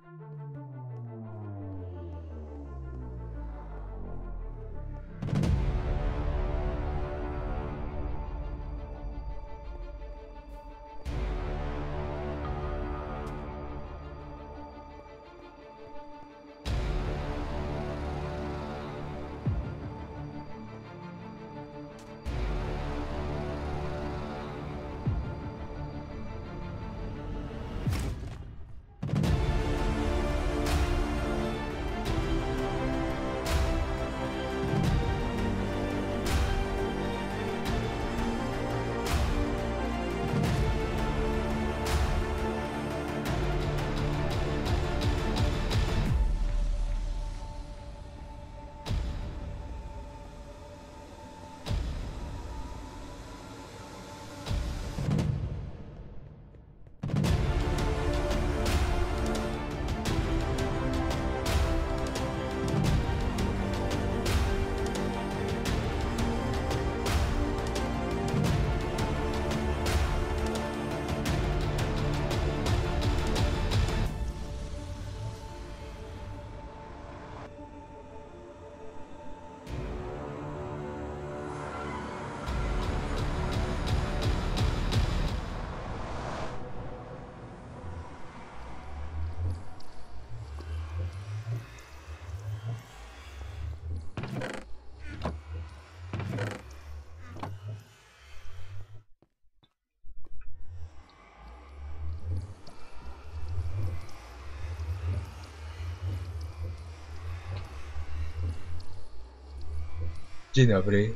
Dzień dobry.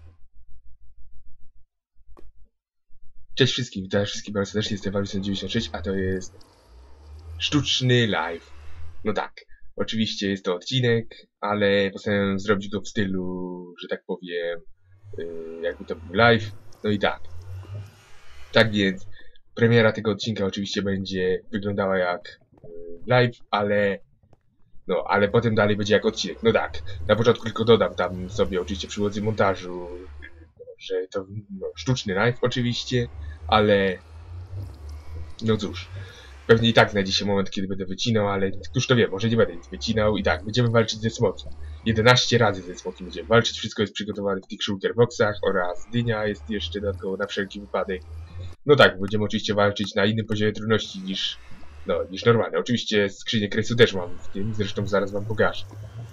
Cześć wszystkim, witam wszystkich bardzo serdecznie, jestem Walwison96, a to jest sztuczny live. No tak, oczywiście jest to odcinek, ale postanowiłem zrobić go w stylu, że tak powiem, jakby to był live. No i tak. Tak więc, premiera tego odcinka oczywiście będzie wyglądała jak live, ale potem dalej będzie jak odcinek. No tak, na początku tylko dodam tam sobie oczywiście przy łodzy montażu, że to sztuczny live oczywiście, ale no cóż, pewnie i tak znajdzie się moment, kiedy będę wycinał, ale któż to wie, może nie będę nic wycinał i tak, będziemy walczyć ze smokiem. 11 razy ze smokiem będziemy walczyć, wszystko jest przygotowane w tych shulker boxach oraz dynia jest jeszcze dodatkowo na wszelki wypadek. No tak, będziemy oczywiście walczyć na innym poziomie trudności niż normalne. Oczywiście skrzynię kresu też mam w tym, zresztą zaraz wam pokażę.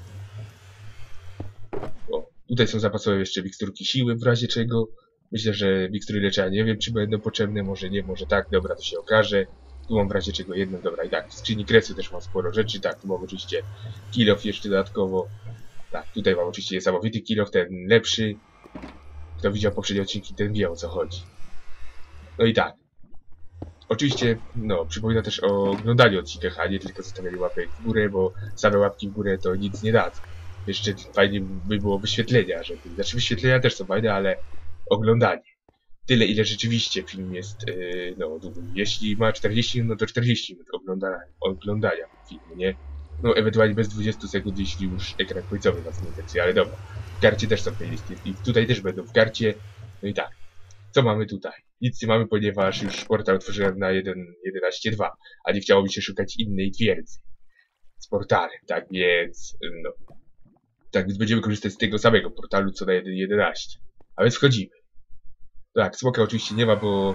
O, tutaj są zapasowe jeszcze miksturki siły w razie czego. Myślę, że mikstury leczenia nie wiem, czy będą potrzebne, może nie, może tak, dobra, to się okaże. Tu mam w razie czego jedną, dobra, i tak, w skrzyni kresu też mam sporo rzeczy, tak, tu mam oczywiście kill off jeszcze dodatkowo. Tak, tutaj mam oczywiście niesamowity kill off, ten lepszy. Kto widział poprzednie odcinki, ten wie, o co chodzi. No i tak. Oczywiście, przypomina też o oglądaniu odcinkach, a nie tylko zostawianiu łapek w górę, bo same łapki w górę to nic nie dadzą. Jeszcze fajnie by było wyświetlenia, znaczy wyświetlenia też są fajne, ale oglądanie. Tyle, ile rzeczywiście film jest, długi. Jeśli ma 40 minut, to 40 minut oglądania filmu, nie? No, ewentualnie bez 20 sekund, jeśli już ekran końcowy was nie interesuje, ale dobra. W karcie też są playlisty i tutaj też będą w karcie. No i tak. Co mamy tutaj? Nic nie mamy, ponieważ już portal otworzyłem na 1.11.2, a nie chciało mi się szukać innej twierdzy z portalem, tak więc, tak więc będziemy korzystać z tego samego portalu, co na 1.11. A więc wchodzimy. Tak, smoka oczywiście nie ma, bo...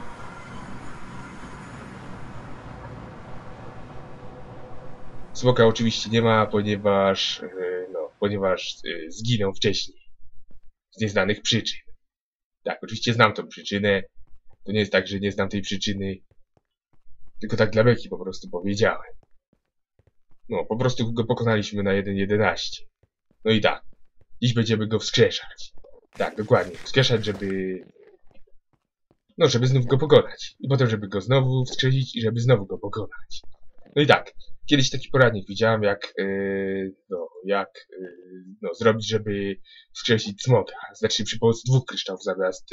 Smoka oczywiście nie ma, ponieważ, zginął wcześniej. Z nieznanych przyczyn. Tak, oczywiście znam tą przyczynę. To nie jest tak, że nie znam tej przyczyny. Tylko tak dla beki po prostu powiedziałem. No, po prostu go pokonaliśmy na 1.11. No i tak. Dziś będziemy go wskrzeszać. Tak, dokładnie. Wskrzeszać, żeby znów go pokonać. I potem, żeby go znowu wskrzesić i żeby znowu go pokonać. No i tak. Kiedyś taki poradnik widziałem, jak zrobić, żeby wskrzesić smoka. Znaczy przy pomocy 2 kryształów zamiast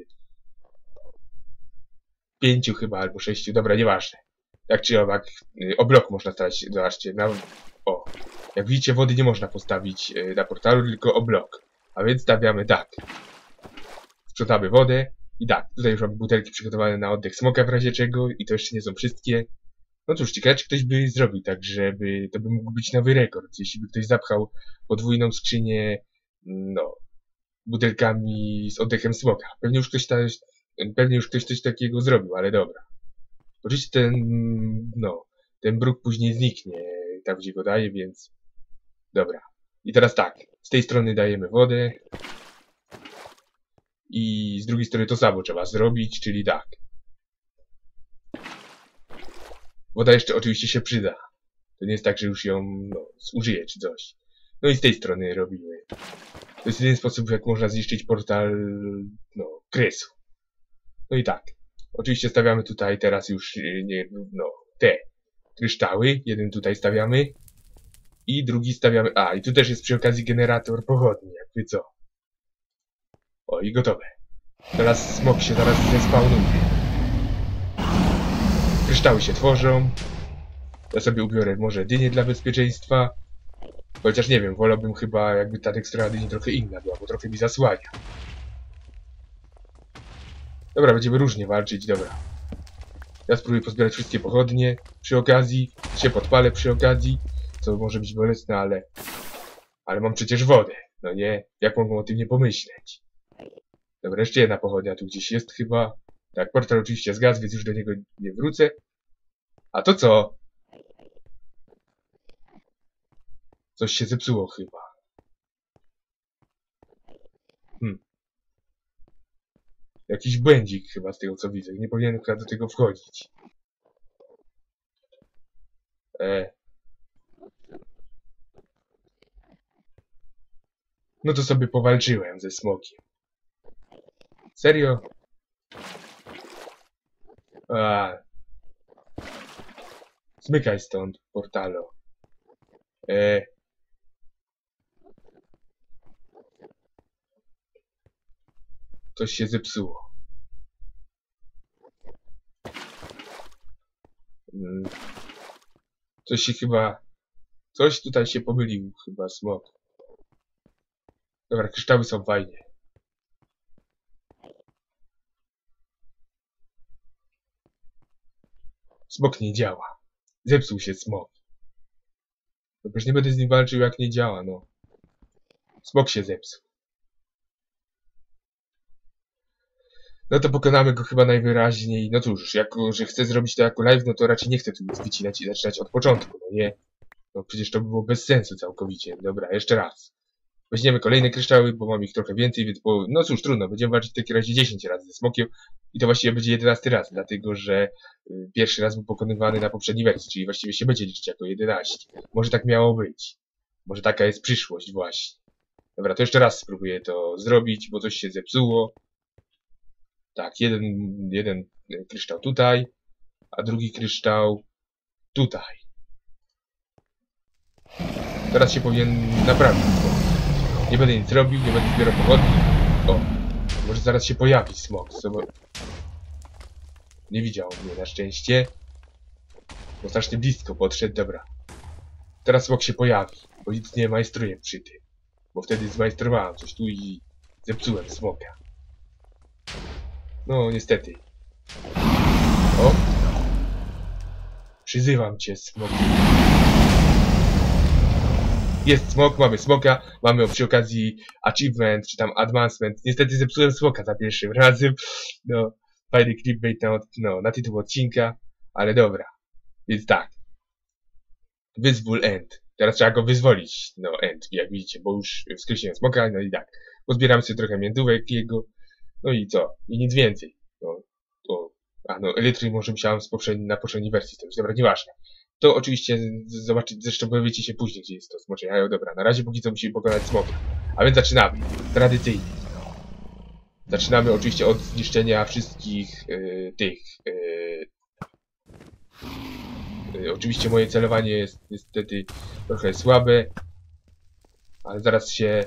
5 chyba, albo 6. Dobra, nieważne. Jak czy owak, o blok można stawiać, zobaczcie, jak widzicie, wody nie można postawić na portalu, tylko o blok. A więc stawiamy tak. Sprzątamy wodę i tak, tutaj już mamy butelki przygotowane na oddech smoka w razie czego i to jeszcze nie są wszystkie. No cóż, ciekawe, czy ktoś by zrobił tak, żeby to by mógł być nowy rekord. Jeśli by ktoś zapchał podwójną skrzynię, no, butelkami z oddechem smoka. Pewnie już ktoś coś takiego zrobił, ale dobra. Oczywiście ten bruk później zniknie, tam gdzie go daje, więc dobra. I teraz tak, z tej strony dajemy wodę i z drugiej strony to samo trzeba zrobić, czyli tak. Woda jeszcze oczywiście się przyda. To nie jest tak, że już ją zużyję czy coś. No i z tej strony robimy. To jest jedyny sposób, jak można zniszczyć portal kresu. No i tak. Oczywiście stawiamy tutaj teraz już te kryształy. Jeden tutaj stawiamy. I drugi stawiamy... A, i tu też jest przy okazji generator pochodni, jakby co. O, i gotowe. Teraz smok się zaraz zespawnuje. Kryształy się tworzą. Ja sobie ubiorę może dynię dla bezpieczeństwa. Chociaż nie wiem, wolałbym chyba jakby ta tekstura dyni trochę inna była, bo trochę mi zasłania. Dobra, będziemy różnie walczyć, dobra. Ja spróbuję pozbierać wszystkie pochodnie przy okazji. Się podpalę przy okazji. Co może być bolesne, ale mam przecież wodę. No nie, jak mogą o tym nie pomyśleć? Dobra, jeszcze jedna pochodnia tu gdzieś jest chyba. Tak, portal oczywiście zgasł, więc już do niego nie wrócę. A to co? Coś się zepsuło chyba. Jakiś błędzik chyba z tego co widzę. Nie powinienem chyba do tego wchodzić. No to sobie powalczyłem ze smokiem. Serio? Zmykaj stąd, portalo. Coś się zepsuło. Coś tutaj się pomylił chyba smok. Dobra, kryształy są fajnie. Smok nie działa. Zepsuł się smok. Już nie będę z nim walczył jak nie działa, no. Smok się zepsuł. No to pokonamy go chyba najwyraźniej. No cóż, jako że chcę zrobić to jako live, no to raczej nie chcę tu nic wycinać i zaczynać od początku, no nie? No przecież to by było bez sensu całkowicie. Dobra, jeszcze raz. Weźmiemy kolejne kryształy, bo mam ich trochę więcej, więc no cóż, trudno. Będziemy walczyć w takim razie 10 razy ze smokiem. I to właściwie będzie 11 raz, dlatego że pierwszy raz był pokonywany na poprzedniej wersji, czyli właściwie się będzie liczyć jako 11. Może tak miało być. Może taka jest przyszłość właśnie. Dobra, to jeszcze raz spróbuję to zrobić, bo coś się zepsuło. Tak, jeden kryształ tutaj, a drugi kryształ tutaj. Teraz się powinien naprawić. Nie będę nic robił, nie będę zbierał pochodni. O, może zaraz się pojawi smok. Nie widział mnie na szczęście. Bo strasznie blisko podszedł, dobra. Teraz smok się pojawi, bo nic nie majstruję przy tym. Bo wtedy zmajstrowałem coś tu i zepsułem smoka. No, niestety. O! Przyzywam cię, smok. Jest smok, mamy smoka, mamy przy okazji achievement, czy tam advancement. Niestety zepsułem smoka za pierwszym razem. No, fajny clickbait na tytuł odcinka, ale dobra. Więc tak. Wyzwól End. Teraz trzeba go wyzwolić. No, End, jak widzicie, bo już wskrzesiłem smoka, no i tak. Pozbieramy sobie trochę międówek jego. No i co? I nic więcej. Elytry może musiałem na poprzedniej wersji, to już dobra, nieważne. To oczywiście zobaczyć, zresztą dowiecie się później, gdzie jest to smocze jajo. Dobra, na razie póki co musimy pokonać smoka. A więc zaczynamy. Tradycyjnie. Zaczynamy oczywiście od zniszczenia wszystkich oczywiście moje celowanie jest niestety trochę słabe. Ale zaraz się...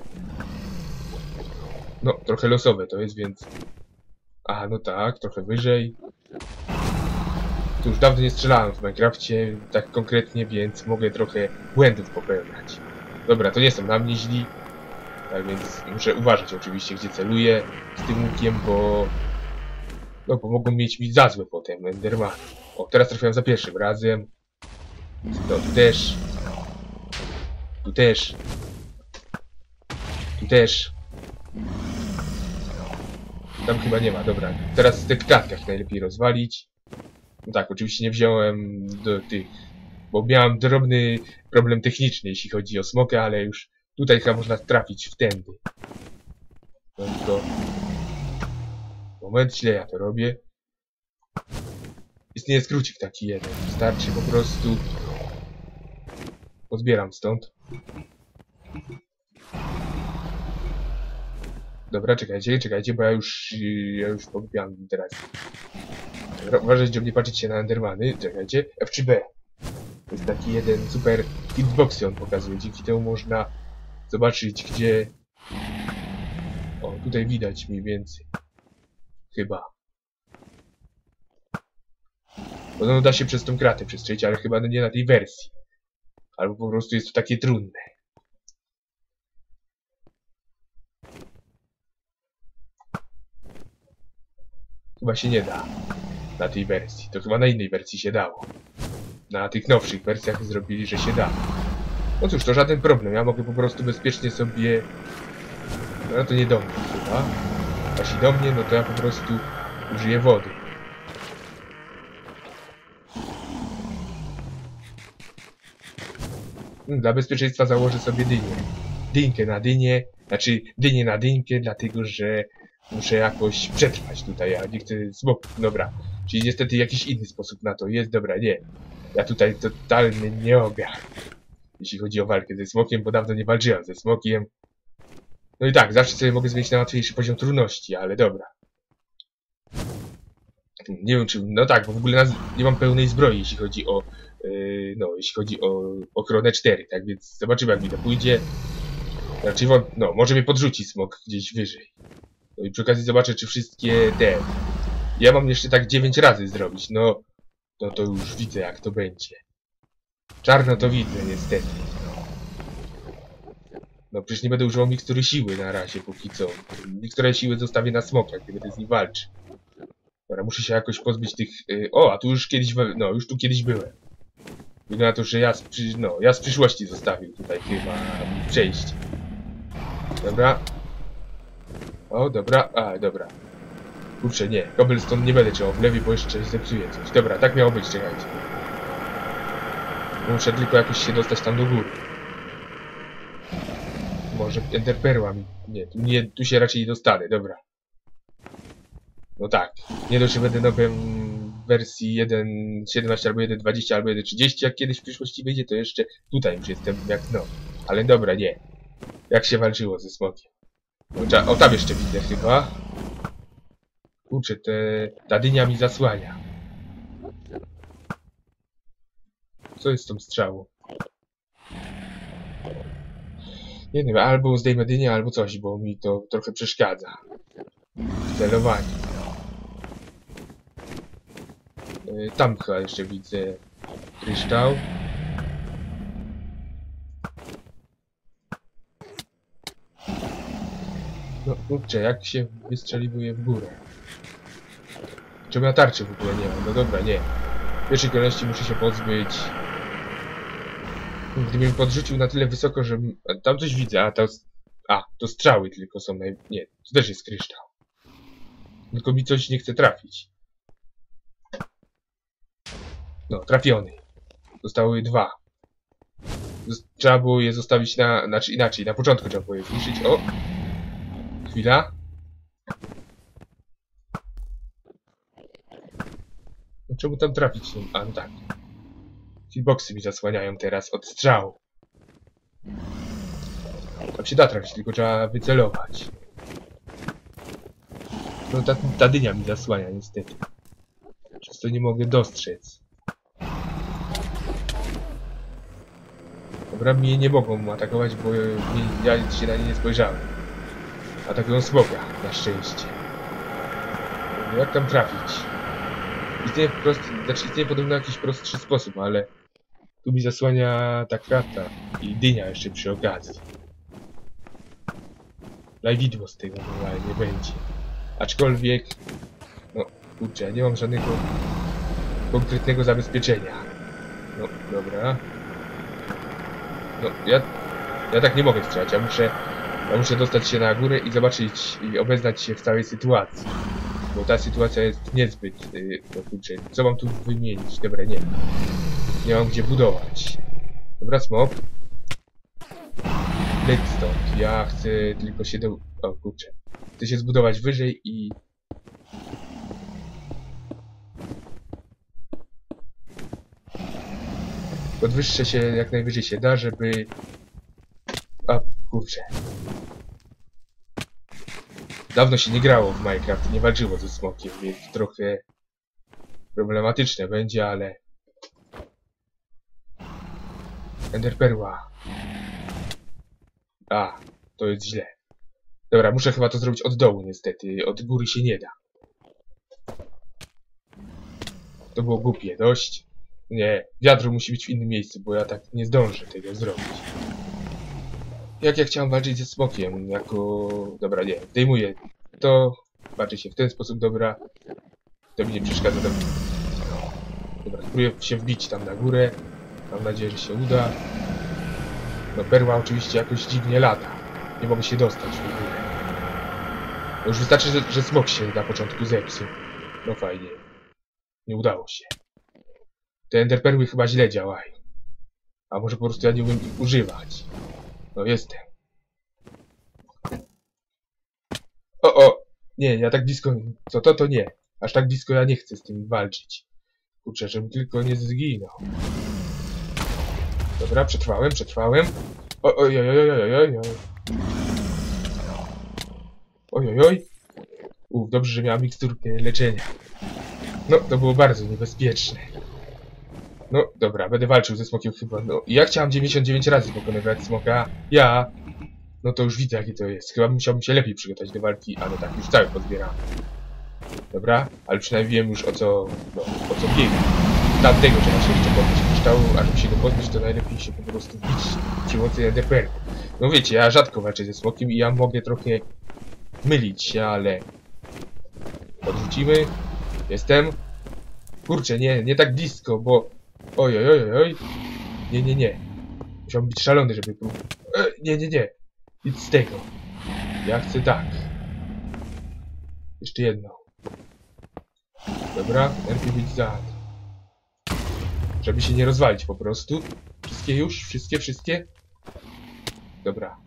No, trochę losowe to jest, więc... Aha, no tak, trochę wyżej. Tu już dawno nie strzelałem w Minecrafcie, tak konkretnie, więc mogę trochę błędów popełniać. Dobra, to nie są na mnie źli. Tak więc muszę uważać oczywiście, gdzie celuję z tym łukiem, bo... No, bo mogą mieć mi za złe potem Endermany. O, teraz trafiłem za pierwszym razem. No, tu też. Tu też. Tu też. Tam chyba nie ma, dobra. Teraz w tych klatkach najlepiej rozwalić. No tak, oczywiście nie wziąłem do tych, bo miałem drobny problem techniczny, jeśli chodzi o smoka, ale już tutaj chyba można trafić wtędy. No tylko... Moment, źle ja to robię. Istnieje skrócik taki jeden. Wystarczy po prostu... Pozbieram stąd. Dobra, czekajcie, bo ja już pogubiłam teraz. Dobra, uważajcie, żeby nie patrzeć się na Endermany. Czekajcie. F3B. To jest taki jeden super hitboxy on pokazuje. Dzięki temu można zobaczyć, gdzie... O, tutaj widać mniej więcej. Chyba. Podobno da się przez tą kratę przestrzelić, ale chyba nie na tej wersji. Albo po prostu jest to takie trudne. Chyba się nie da. Na tej wersji. To chyba na innej wersji się dało. Na tych nowszych wersjach zrobili, że się da. No cóż, to żaden problem. Ja mogę po prostu bezpiecznie sobie... No to nie do mnie chyba. Jeśli do mnie, no to ja po prostu użyję wody. Dla bezpieczeństwa założę sobie dynię. Dynkę na dynię. Znaczy dynię na dynkę, dlatego że muszę jakoś przetrwać tutaj. A nie chcę smoków. Dobra. Czyli niestety jakiś inny sposób na to jest. Dobra, nie. Ja tutaj totalnie nie ogarnę. Jeśli chodzi o walkę ze smokiem, bo dawno nie walczyłem ze smokiem. No i tak, zawsze sobie mogę zmienić na łatwiejszy poziom trudności, ale dobra. Nie wiem czy... No tak, bo w ogóle nie mam pełnej zbroi, jeśli chodzi o... jeśli chodzi o ochronę 4, tak więc zobaczymy jak mi to pójdzie. Raczej no, może mnie podrzuci smok gdzieś wyżej. No i przy okazji zobaczę czy wszystkie te... Ja mam jeszcze tak 9 razy zrobić, no to już widzę jak to będzie. Czarno to widzę niestety. No przecież nie będę używał mikstury siły na razie póki co. Miksturę siły zostawię na smoka, gdy będę z nim walczył. Dobra, muszę się jakoś pozbyć tych... O, a tu już kiedyś... No, już tu kiedyś byłem. Wygląda na to, że ja z przyszłości zostawił tutaj chyba przejście. Dobra. O, dobra. A, dobra. Kurczę, nie. Cobblestone nie będę trzymał w lewie, bo jeszcze zepsuję coś. Dobra, tak miało być, czekajcie. Muszę tylko jakoś się dostać tam do góry. Może enderperła mi... Nie, tu się raczej nie dostanę, dobra. No tak. Nie dość, że będę nowym w wersji 1.17 albo 1.20 albo 1.30, jak kiedyś w przyszłości wyjdzie, to jeszcze tutaj już jestem jak no. Ale dobra, nie. Jak się walczyło ze smokiem. O, tam jeszcze widzę chyba. Kurczę, ta dynia mi zasłania. Co jest z tą strzałą? Nie wiem, albo zdejmę dynię, albo coś, bo mi to trochę przeszkadza. W celowaniu. Tam chyba jeszcze widzę kryształ. No kurczę, jak się wystrzeliwuje w górę. Czemu ja tarczy w ogóle nie mam? No dobra, nie. W pierwszej kolejności muszę się pozbyć... Gdybym podrzucił na tyle wysoko, że... Tam coś widzę, a to... to strzały tylko są Nie, to też jest kryształ. Tylko mi coś nie chce trafić. No, trafiony. Zostały 2. Trzeba było je zostawić na... Znaczy inaczej, na początku trzeba było je zniszczyć. O! Chwila. No, czemu tam trafić? No tak. Hitboxy mi zasłaniają teraz od strzału. Tam się da trafić, tylko trzeba wycelować. No ta dynia mi zasłania niestety. Przez to nie mogę dostrzec. Dobra, mnie nie mogą atakować, bo ja się na nie nie spojrzałem. Atakują smoka, na szczęście. Jak tam trafić? Istnieje podobno jakiś prostszy sposób, ale tu mi zasłania ta krata i dynia jeszcze przy okazji. Lajwidło z tego nie będzie. Aczkolwiek... No, kurczę, ja nie mam żadnego... konkretnego zabezpieczenia. No, dobra. No, ja tak nie mogę strzelać. Ja muszę dostać się na górę i zobaczyć, i obeznać się w całej sytuacji. Bo ta sytuacja jest niezbyt... no kurczę, co mam tu wymienić? Dobra, nie. Nie mam gdzie budować. Dobra, smok. Leć stąd. Ja chcę tylko się do... O kurczę. Chcę się zbudować wyżej i... podwyższę się jak najwyżej się da, żeby... A, kurczę. Dawno się nie grało w Minecraft, nie walczyło ze smokiem, więc trochę problematyczne będzie, ale... Enderperła. A, to jest źle. Dobra, muszę chyba to zrobić od dołu niestety, od góry się nie da. To było głupie, dość. Nie, wiadro musi być w innym miejscu, bo ja tak nie zdążę tego zrobić. Jak ja chciałem walczyć ze smokiem, jako... Dobra, nie, zdejmuję to, walczy się w ten sposób, dobra. To mi nie przeszkadza. Dobra, spróbuję się wbić tam na górę. Mam nadzieję, że się uda. No, perła oczywiście jakoś dziwnie lata. Nie mogę się dostać w ogóle. No już wystarczy, że smok się na początku zepsuł. No fajnie. Nie udało się. Te enderperły chyba źle działają. A może po prostu ja nie umiem ich używać. No jestem. O! Nie, ja tak blisko... Co to nie. Aż tak blisko ja nie chcę z tym walczyć. Kurczę, żebym tylko nie zginął. Dobra, przetrwałem. Ojojojojojojoj. Ojojoj. Dobrze, że miałem miksturkę leczenia. No, to było bardzo niebezpieczne. No, dobra, będę walczył ze smokiem chyba. No, ja chciałem 99 razy pokonywać smoka. No to już widzę, jakie to jest. Chyba musiałbym się lepiej przygotować do walki, ale tak, już cały pozbieram. Dobra, ale przynajmniej wiem już o co biega. Tamtego trzeba się jeszcze podnieść kryształu, a żeby się go podnieść, to najlepiej się po prostu wbić przy mocy EDPR. No wiecie, ja rzadko walczę ze smokiem i ja mogę trochę mylić się, ale... Odrzucimy. Jestem. Kurczę, nie tak blisko, bo... Oj. Nie. Musiałbym być szalony, żeby próbować. Nie. Nic z tego. Ja chcę tak. Jeszcze jedno. Dobra, najlepiej być za... Żeby się nie rozwalić po prostu. Wszystkie już? Wszystkie? Dobra.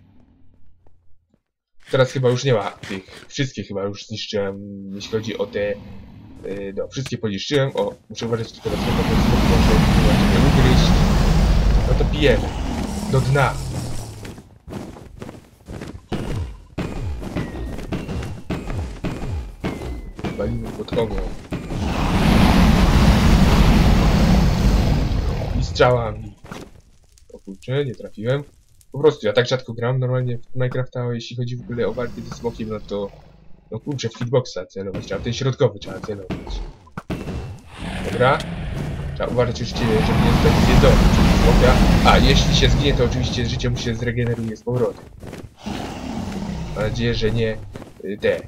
Teraz chyba już nie ma tych. Wszystkie chyba już zniszczyłem, jeśli chodzi o te... No, wszystkie poniszczyłem. O, muszę uważać tylko na to, może mnie ugryźć. No to pijemy. Do dna. Walimy pod komią. I strzałami. O kurczę, nie trafiłem. Po prostu, ja tak rzadko gram normalnie w Minecrafta, jeśli chodzi w ogóle o walkę ze smokiem, no to... No kurczę, w hitboxa celować, trzeba ten środkowy trzeba celować. Dobra. Trzeba uważać oczywiście, żeby nie zostać zjedzony przez smoka. A, jeśli się zginie, to oczywiście życie mu się zregeneruje z powrotem. Mam nadzieję, że nie... te...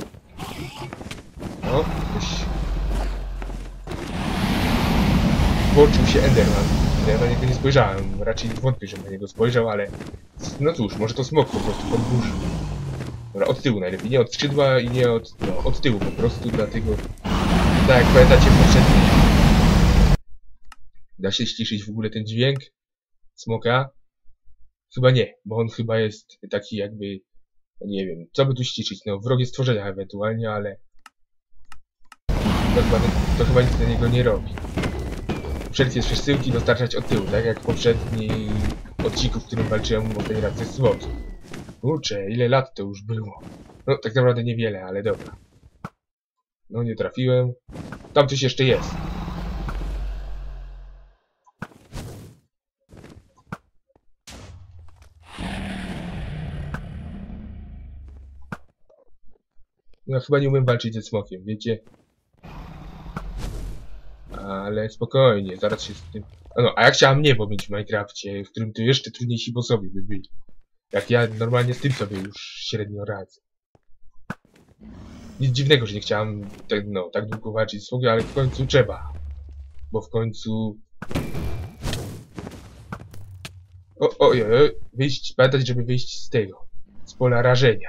No, ktoś... Włączył się Enderman. Ja na niego nie spojrzałem. Raczej wątpię, że na niego spojrzał, ale... No cóż, może to smok po prostu podburzył. Dobra, od tyłu najlepiej. Nie od skrzydła i nie od... No, od tyłu po prostu, dlatego... Tak jak pamiętacie w poprzednim... Da się ściszyć w ogóle ten dźwięk smoka? Chyba nie, bo on chyba jest taki jakby... Nie wiem, co by tu ściszyć? No, wrogie stworzenia ewentualnie, ale... To chyba nic dla niego nie robi. Wszelkie przesyłki dostarczać od tyłu, tak jak w poprzednim odcinku, w którym walczyłem ostatni raz ze smokiem. Kurczę, ile lat to już było. No, tak naprawdę niewiele, ale dobra. No, nie trafiłem. Tam coś jeszcze jest. No, chyba nie umiem walczyć ze smokiem, wiecie? Ale spokojnie, zaraz się z tym... No, a ja chciałem niebo mieć w Minecrafcie, w którym to jeszcze trudniejsi bossowie by byli. Jak ja normalnie z tym sobie już średnio radzę. Nic dziwnego, że nie chciałem tak długo walczyć z smogiem, ale w końcu trzeba. bo w końcu... Oj, wyjść, pamiętać, żeby wyjść z tego, z pola rażenia.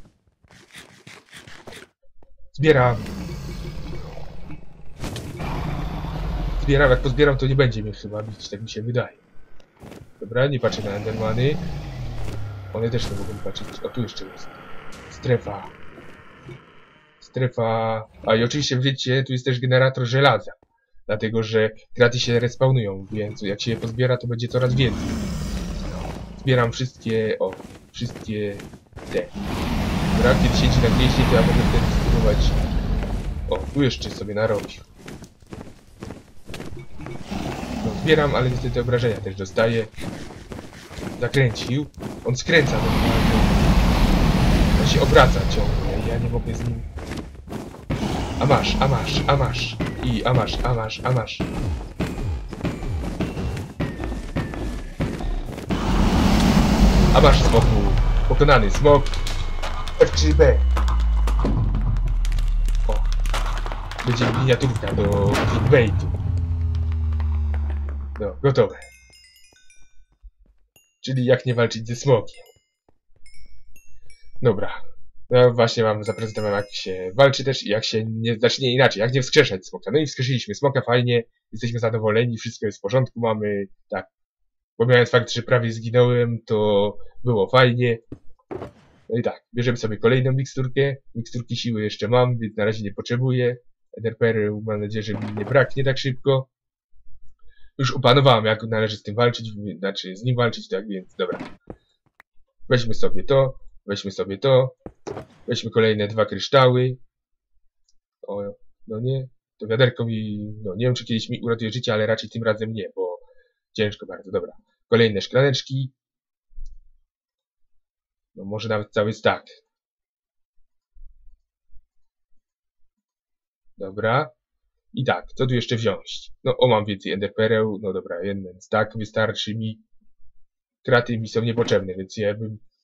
Zbieram, jak pozbieram, to nie będzie mnie chyba bić, tak mi się wydaje. Dobra, nie patrzę na endermany. One też nie mogą patrzeć. O, tu jeszcze jest. Strefa. A i oczywiście wiecie, tu jest też generator żelaza. Dlatego, że kraty się respawnują, więc jak się je pozbiera, to będzie coraz więcej. Zbieram wszystkie te. Dobra, kiedy siedzi na gnieździe, to ja mogę wtedy spróbować. O, tu jeszcze sobie narobił. No, zbieram, ale niestety obrażenia też dostaję. Zakręcił. On skręca normalnie. On się obraca ciągle. Ja nie mogę z nim... A masz. I a masz. A masz smoku. Pokonany smok. F3B. O. Będzie miniaturka do clickbaitu. No, gotowe. Czyli jak nie walczyć ze smokiem. Dobra. No właśnie wam zaprezentowałem, jak się walczy też i jak się nie... Znaczy nie inaczej, jak nie wskrzeszać smoka. No i wskrzesiliśmy smoka, fajnie. Jesteśmy zadowoleni, wszystko jest w porządku, mamy... Tak. Pomijając fakt, że prawie zginąłem, to było fajnie. No i tak, bierzemy sobie kolejną miksturkę. Miksturki siły jeszcze mam, więc na razie nie potrzebuję. Enderpearl mam nadzieję, że mi nie braknie tak szybko. Już opanowałem, jak należy z tym walczyć, znaczy z nim walczyć, tak więc dobra. Weźmy sobie to. Weźmy kolejne 2 kryształy. O, no nie. To wiaderko mi, no nie wiem, czy kiedyś mi uratuje życie, ale raczej tym razem nie, bo ciężko bardzo, dobra. Kolejne szklaneczki. No może nawet cały stack. Dobra. I tak, co tu jeszcze wziąć? No, mam więcej enderpereł. No dobra, jeden stack wystarczy mi. Kraty mi są niepotrzebne, więc ja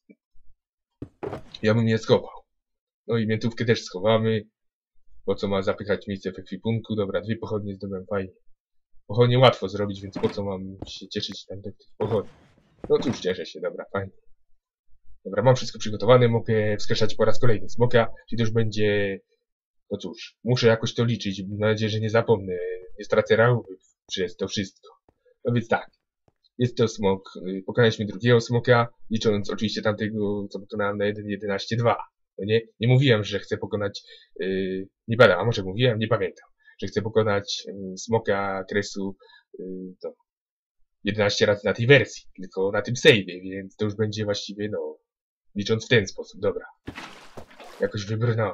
bym je schował. No i miętówkę też schowamy. Po co ma zapychać miejsce w ekwipunku? Dobra, 2 pochodnie zdobyłem, fajnie. Pochodnie łatwo zrobić, więc po co mam się cieszyć tam do tych pochodni? No cóż, cieszę się, dobra, fajnie. Dobra, mam wszystko przygotowane, mogę wskrzeszać po raz kolejny smoka, czyli to już będzie... No cóż, muszę jakoś to liczyć, mam nadzieję, że nie zapomnę, nie stracę rachunków przez to wszystko. No więc tak, jest to smok, pokonaliśmy drugiego smoka, licząc oczywiście tamtego, co pokonałem na 1.11.2. No nie mówiłem, że chcę pokonać, nie badam, a może mówiłem, nie pamiętam, że chcę pokonać smoka kresu 11 razy na tej wersji, tylko na tym save'ie, więc to już będzie właściwie, no, licząc w ten sposób, dobra. Jakoś wybrnąłem.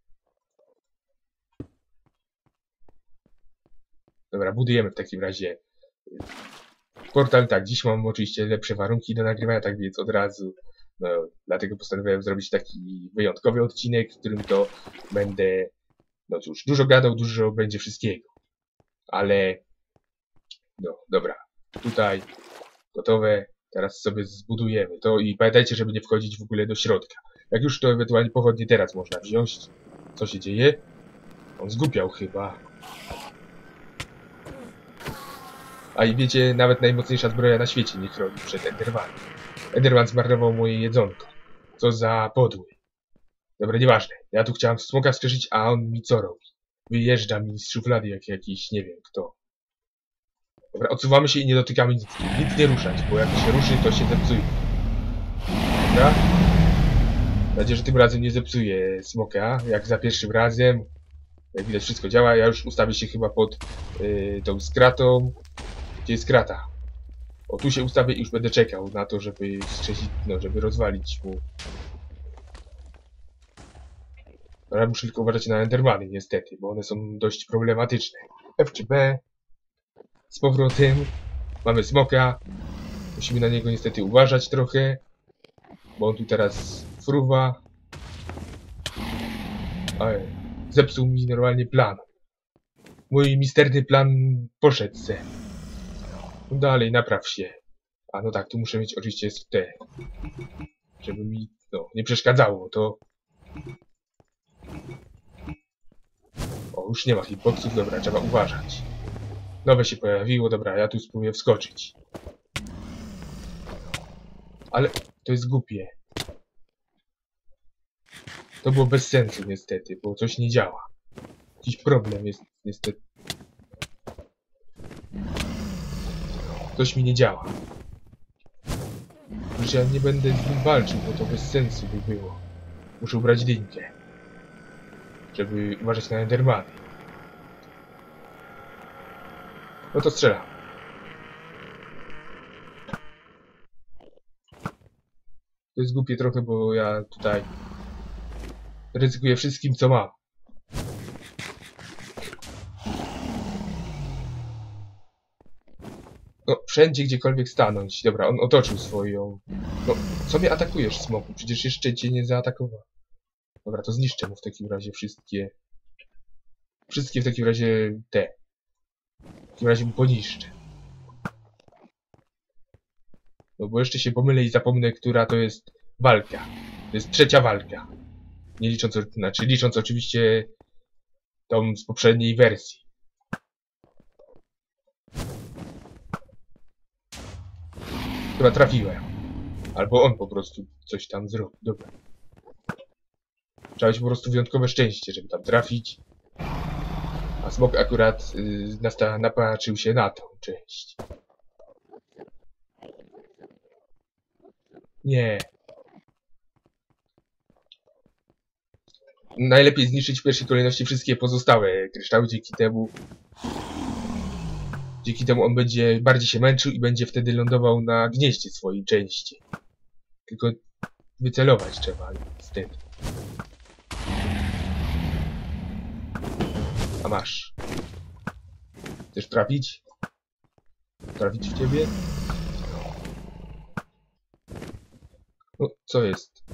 Dobra, budujemy w takim razie portal. Tak, dziś mam oczywiście lepsze warunki do nagrywania, tak więc od razu, no, dlatego postanowiłem zrobić taki wyjątkowy odcinek, w którym to będę, no cóż, dużo gadał, dużo będzie wszystkiego. Ale, no, dobra, tutaj gotowe, teraz sobie zbudujemy to i pamiętajcie, żeby nie wchodzić w ogóle do środka. Jak już to ewentualnie pochodnie teraz można wziąć. Co się dzieje? On zgłupiał chyba. A i wiecie, nawet najmocniejsza zbroja na świecie nie chroni przed Endermanem. Enderman zmarnował moje jedzonko. Co za podły. Dobra, nieważne. Ja tu chciałem smoka wskrzeszyć, a on mi co robi? Wyjeżdża mi z szuflady jak jakiś, nie wiem kto. Dobra, odsuwamy się i nie dotykamy nic. Nic nie ruszać, bo jak się ruszy, to się zepsuje. Dobra? Mam nadzieję, że tym razem nie zepsuje smoka, jak za pierwszym razem. Jak widać, wszystko działa. Ja już ustawię się chyba pod tą skratą. Gdzie jest krata? O, tu się ustawię i już będę czekał na to, żeby strzesić, no, żeby rozwalić mu. Ale muszę tylko uważać na endermany, niestety, bo one są dość problematyczne. F czy B. Z powrotem. Mamy smoka. Musimy na niego niestety uważać trochę. Bo on tu teraz fruwa. Ale zepsuł mi normalnie plan. Mój misterny plan poszedł se. No dalej, napraw się. A no tak, tu muszę mieć oczywiście te. Żeby mi, no, nie przeszkadzało to. O, już nie ma hitboxów, dobra, trzeba uważać. Nowe się pojawiło, dobra, ja tu spróbuję wskoczyć. Ale to jest głupie. To było bez sensu niestety, bo coś nie działa. Jakiś problem jest niestety. Coś mi nie działa. Już ja nie będę z nim walczył, bo to bez sensu by było. Muszę ubrać dynkę, żeby uważać na Endermany. No to strzelam. To jest głupie trochę, bo ja tutaj ryzykuję wszystkim, co mam. No, wszędzie, gdziekolwiek stanąć. Dobra, on otoczył swoją... No, co mnie atakujesz, smoku? Przecież jeszcze cię nie zaatakował. Dobra, to zniszczę mu w takim razie wszystkie... Wszystkie w takim razie te. W takim razie mu poniszczę. No bo jeszcze się pomylę i zapomnę, która to jest walka. To jest trzecia walka. Nie licząc, znaczy licząc oczywiście tą z poprzedniej wersji. Chyba trafiłem. Albo on po prostu coś tam zrobił. Dobra. Trzeba mieć po prostu wyjątkowe szczęście, żeby tam trafić. A smok akurat napatrzył się na tą część. Nie. Najlepiej zniszczyć w pierwszej kolejności wszystkie pozostałe kryształy, dzięki temu on będzie bardziej się męczył i będzie wtedy lądował na gnieździe swojej części. Tylko wycelować trzeba niestety. A masz. Chcesz trafić? Trafić w ciebie? No, co jest?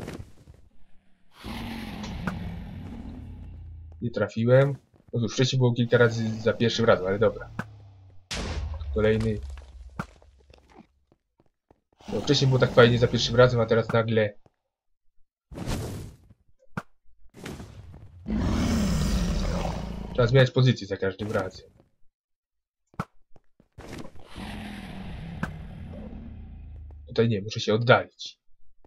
Nie trafiłem. No cóż, wcześniej było kilka razy za pierwszym razem, ale dobra. Kolejny. No, wcześniej było tak fajnie za pierwszym razem, a teraz nagle... Trzeba zmieniać pozycję za każdym razem. Tutaj nie, muszę się oddalić.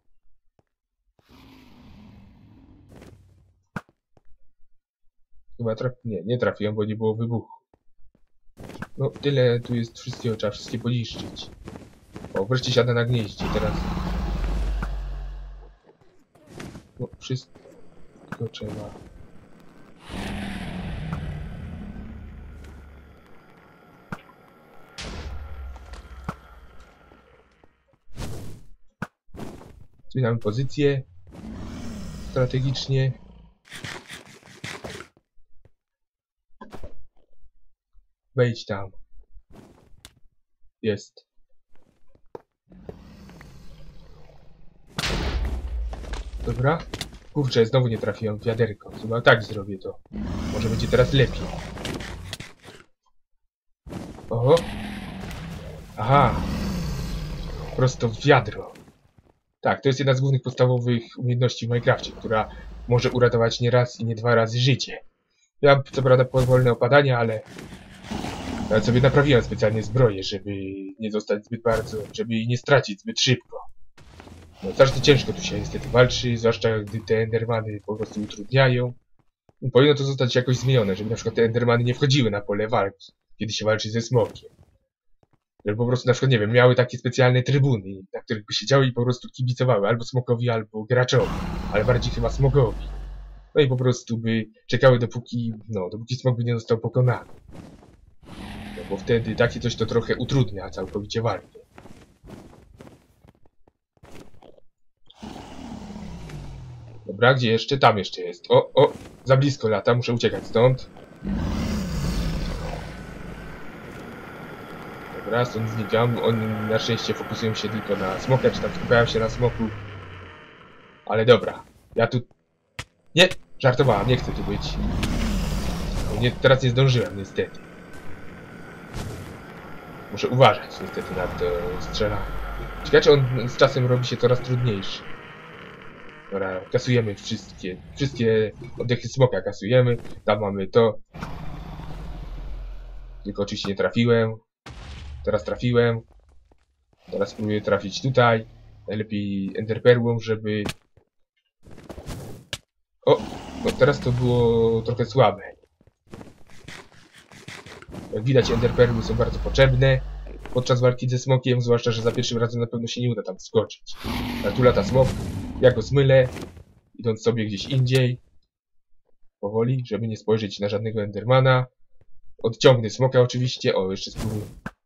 Chyba nie trafiłem, bo nie było wybuchu. No tyle tu jest wszystkiego, trzeba wszystkie poniszczyć. O, wreszcie siada na gnieździe, teraz... No, wszystko trzeba... Zmieniamy pozycję strategicznie. Wejdź tam. Jest. Dobra. Kurczę, znowu nie trafiłem w wiaderko. Chyba tak zrobię to. Może będzie teraz lepiej. Oho. Aha. Prosto w wiadro. Tak, to jest jedna z głównych podstawowych umiejętności w Minecrafcie, która może uratować nie raz i nie dwa razy życie. Ja mam co prawda powolne opadanie, ale nawet sobie naprawiłem specjalnie zbroję, żeby nie zostać zbyt bardzo, żeby jej nie stracić zbyt szybko. No, strasznie ciężko tu się niestety walczy, zwłaszcza gdy te endermany po prostu utrudniają. Powinno to zostać jakoś zmienione, żeby na przykład te endermany nie wchodziły na pole walki, kiedy się walczy ze smokiem. Żeby po prostu na przykład, nie wiem, miały takie specjalne trybuny, na których by siedziały i po prostu kibicowały albo smokowi, albo graczowi, ale bardziej chyba smokowi. No i po prostu by czekały dopóki smok by nie został pokonany. No bo wtedy takie coś to trochę utrudnia całkowicie walkę. Dobra, gdzie jeszcze? Tam jeszcze jest. O, za blisko lata, muszę uciekać stąd. Dobra, stąd znikam. Oni na szczęście fokusują się tylko na smoka, czy tam skupiają się na smoku. Ale dobra, ja tu... Nie! Żartowałem, nie chcę tu być. Teraz nie zdążyłem, niestety. Muszę uważać niestety na to strzelanie. Ciekawe, czy on z czasem robi się coraz trudniejszy. Dobra, kasujemy wszystkie oddechy smoka kasujemy. Tam mamy to. Tylko oczywiście nie trafiłem. Teraz trafiłem. Teraz spróbuję trafić tutaj. Najlepiej enderperłą, żeby... O! No teraz to było trochę słabe. Jak widać, enderperły są bardzo potrzebne podczas walki ze smokiem, zwłaszcza, że za pierwszym razem na pewno się nie uda tam wskoczyć. Ale tu lata smok. Ja go zmylę, idąc sobie gdzieś indziej. Powoli, żeby nie spojrzeć na żadnego endermana. Odciągnę smoka oczywiście. O, jeszcze spróbuję.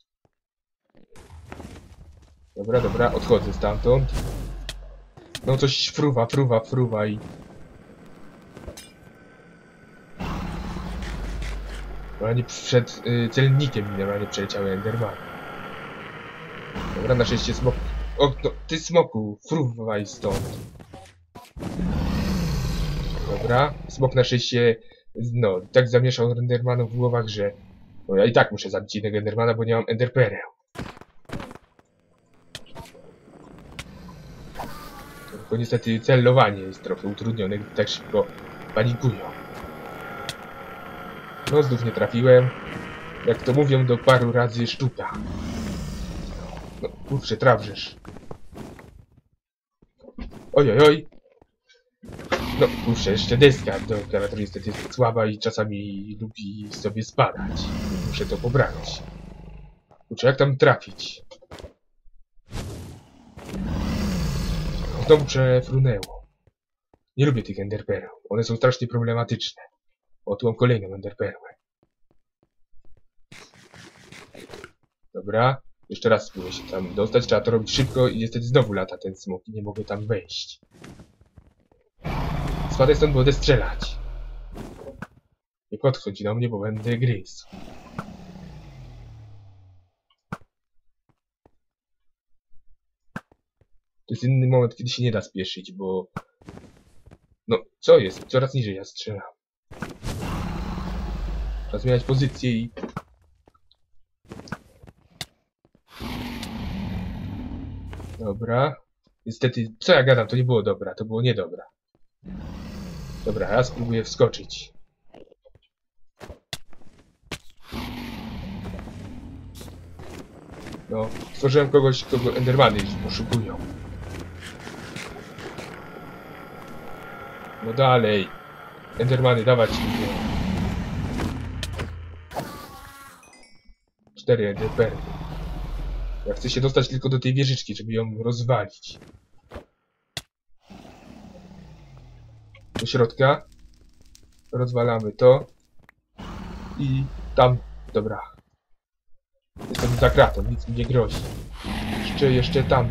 Dobra, dobra, odchodzę stamtąd. No coś fruwa i... Normalnie przed celnikiem mi normalnie przeleciały endermany. Dobra, na szczęście smok... O, no, ty smoku, fruwaj stąd. Dobra, smok na szczęście... No, tak zamieszał endermanów w głowach, że... No ja i tak muszę zabić jednego endermana, bo nie mam enderpereł. Tylko niestety celowanie jest trochę utrudnione, gdy tak szybko panikują. No znów nie trafiłem. Jak to mówią, do paru razy sztuka. No kurczę, trawrzesz. Oj, oj, oj. No kurczę, jeszcze deska do klawiatury niestety jest słaba i czasami lubi sobie spadać. Muszę to poprawić. Kurczę, jak tam trafić? Znowu przefrunęło. Nie lubię tych enderpereł. One są strasznie problematyczne. O, tu mam kolejną enderperłę. Dobra. Jeszcze raz spróbuję się tam dostać. Trzeba to robić szybko i niestety znowu lata ten smok i nie mogę tam wejść. Spadaj stąd, bo będę strzelać. Nie podchodź do mnie, bo będę gryzł. To jest inny moment, kiedy się nie da spieszyć, bo... No, co jest? Coraz niżej ja strzelam. Trzeba zmieniać pozycję i... Dobra. Niestety, co ja gadam, to nie było dobra, to było niedobra. Dobra, ja spróbuję wskoczyć. No, stworzyłem kogoś, kogo endermany już poszukują. No dalej. Endermany, dawać mi. 4 enderperły. Ja chcę się dostać tylko do tej wieżyczki, żeby ją rozwalić. Do środka. Rozwalamy to. I tam. Dobra. Jestem za kratą, nic mi nie grozi. Jeszcze tam.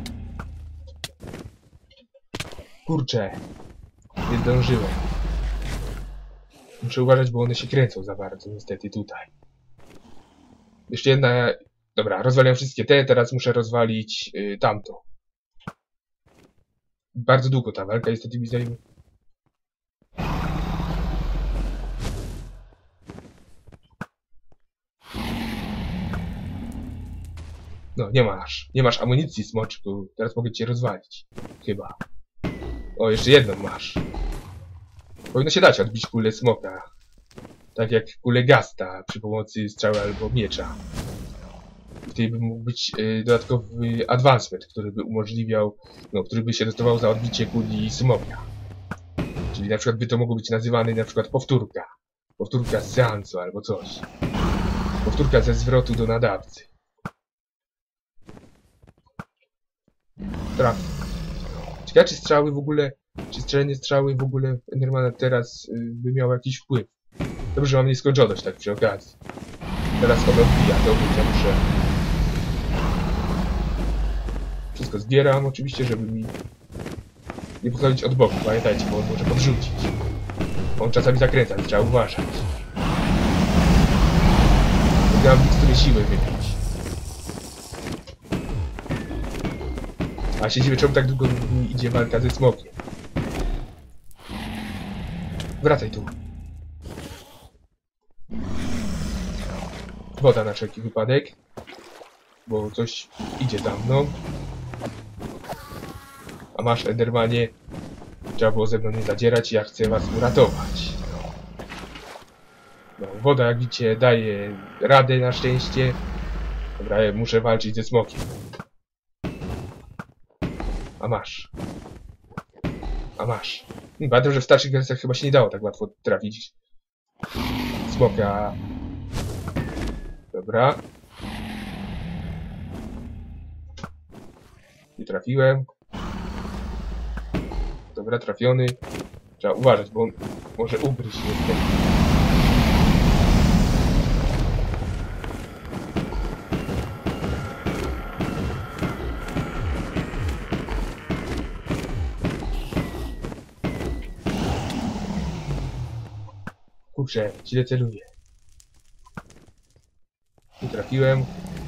Kurczę. Nie zdążyłem. Muszę uważać, bo one się kręcą za bardzo, niestety tutaj. Jeszcze jedna... Dobra, rozwaliłem wszystkie te, teraz muszę rozwalić tamto. Bardzo długo ta walka niestety mi zajmie. No, nie masz amunicji, smoczku. Teraz mogę cię rozwalić. Chyba. O, jeszcze jedną masz. Powinno się dać odbić kulę smoka. Tak jak kulę gasta przy pomocy strzały albo miecza. Tutaj by mógł być dodatkowy advancement, który by umożliwiał, no, który by się dostawał za odbicie kuli smoka. Czyli na przykład by to mogło być nazywane na przykład powtórka. Powtórka z seansu albo coś. Powtórka ze zwrotu do nadawcy. Traf. Ciekawe, czy strzały w ogóle, czy strzelenie strzały w ogóle w Endermana teraz by miało jakiś wpływ. Dobrze, że mam nieskończoność tak przy okazji. Teraz on odbija, dobrze, ja muszę... Wszystko zbieram oczywiście, żeby mi nie podchodzić od boku, pamiętajcie, bo on może podrzucić. On czasami zakręca, więc trzeba uważać. Mogę mikstury siły wypić. A się dziwię, czemu tak długo mi idzie walka ze smokiem. Wracaj tu. Woda na wszelki wypadek. Bo coś idzie za mną. A masz, Endermanie. Trzeba było ze mną nie zadzierać, ja chcę was uratować. No, woda, jak widzicie, daje radę na szczęście. Dobra, ja muszę walczyć ze smokiem. A masz. A masz. Pamiętam, że w starszych wersjach chyba się nie dało tak łatwo trafić smoka. Dobra. Nie trafiłem. Dobra, trafiony. Trzeba uważać, bo on może ugryźć niestety. Kurczę, źle celuję. Nie trafiłem.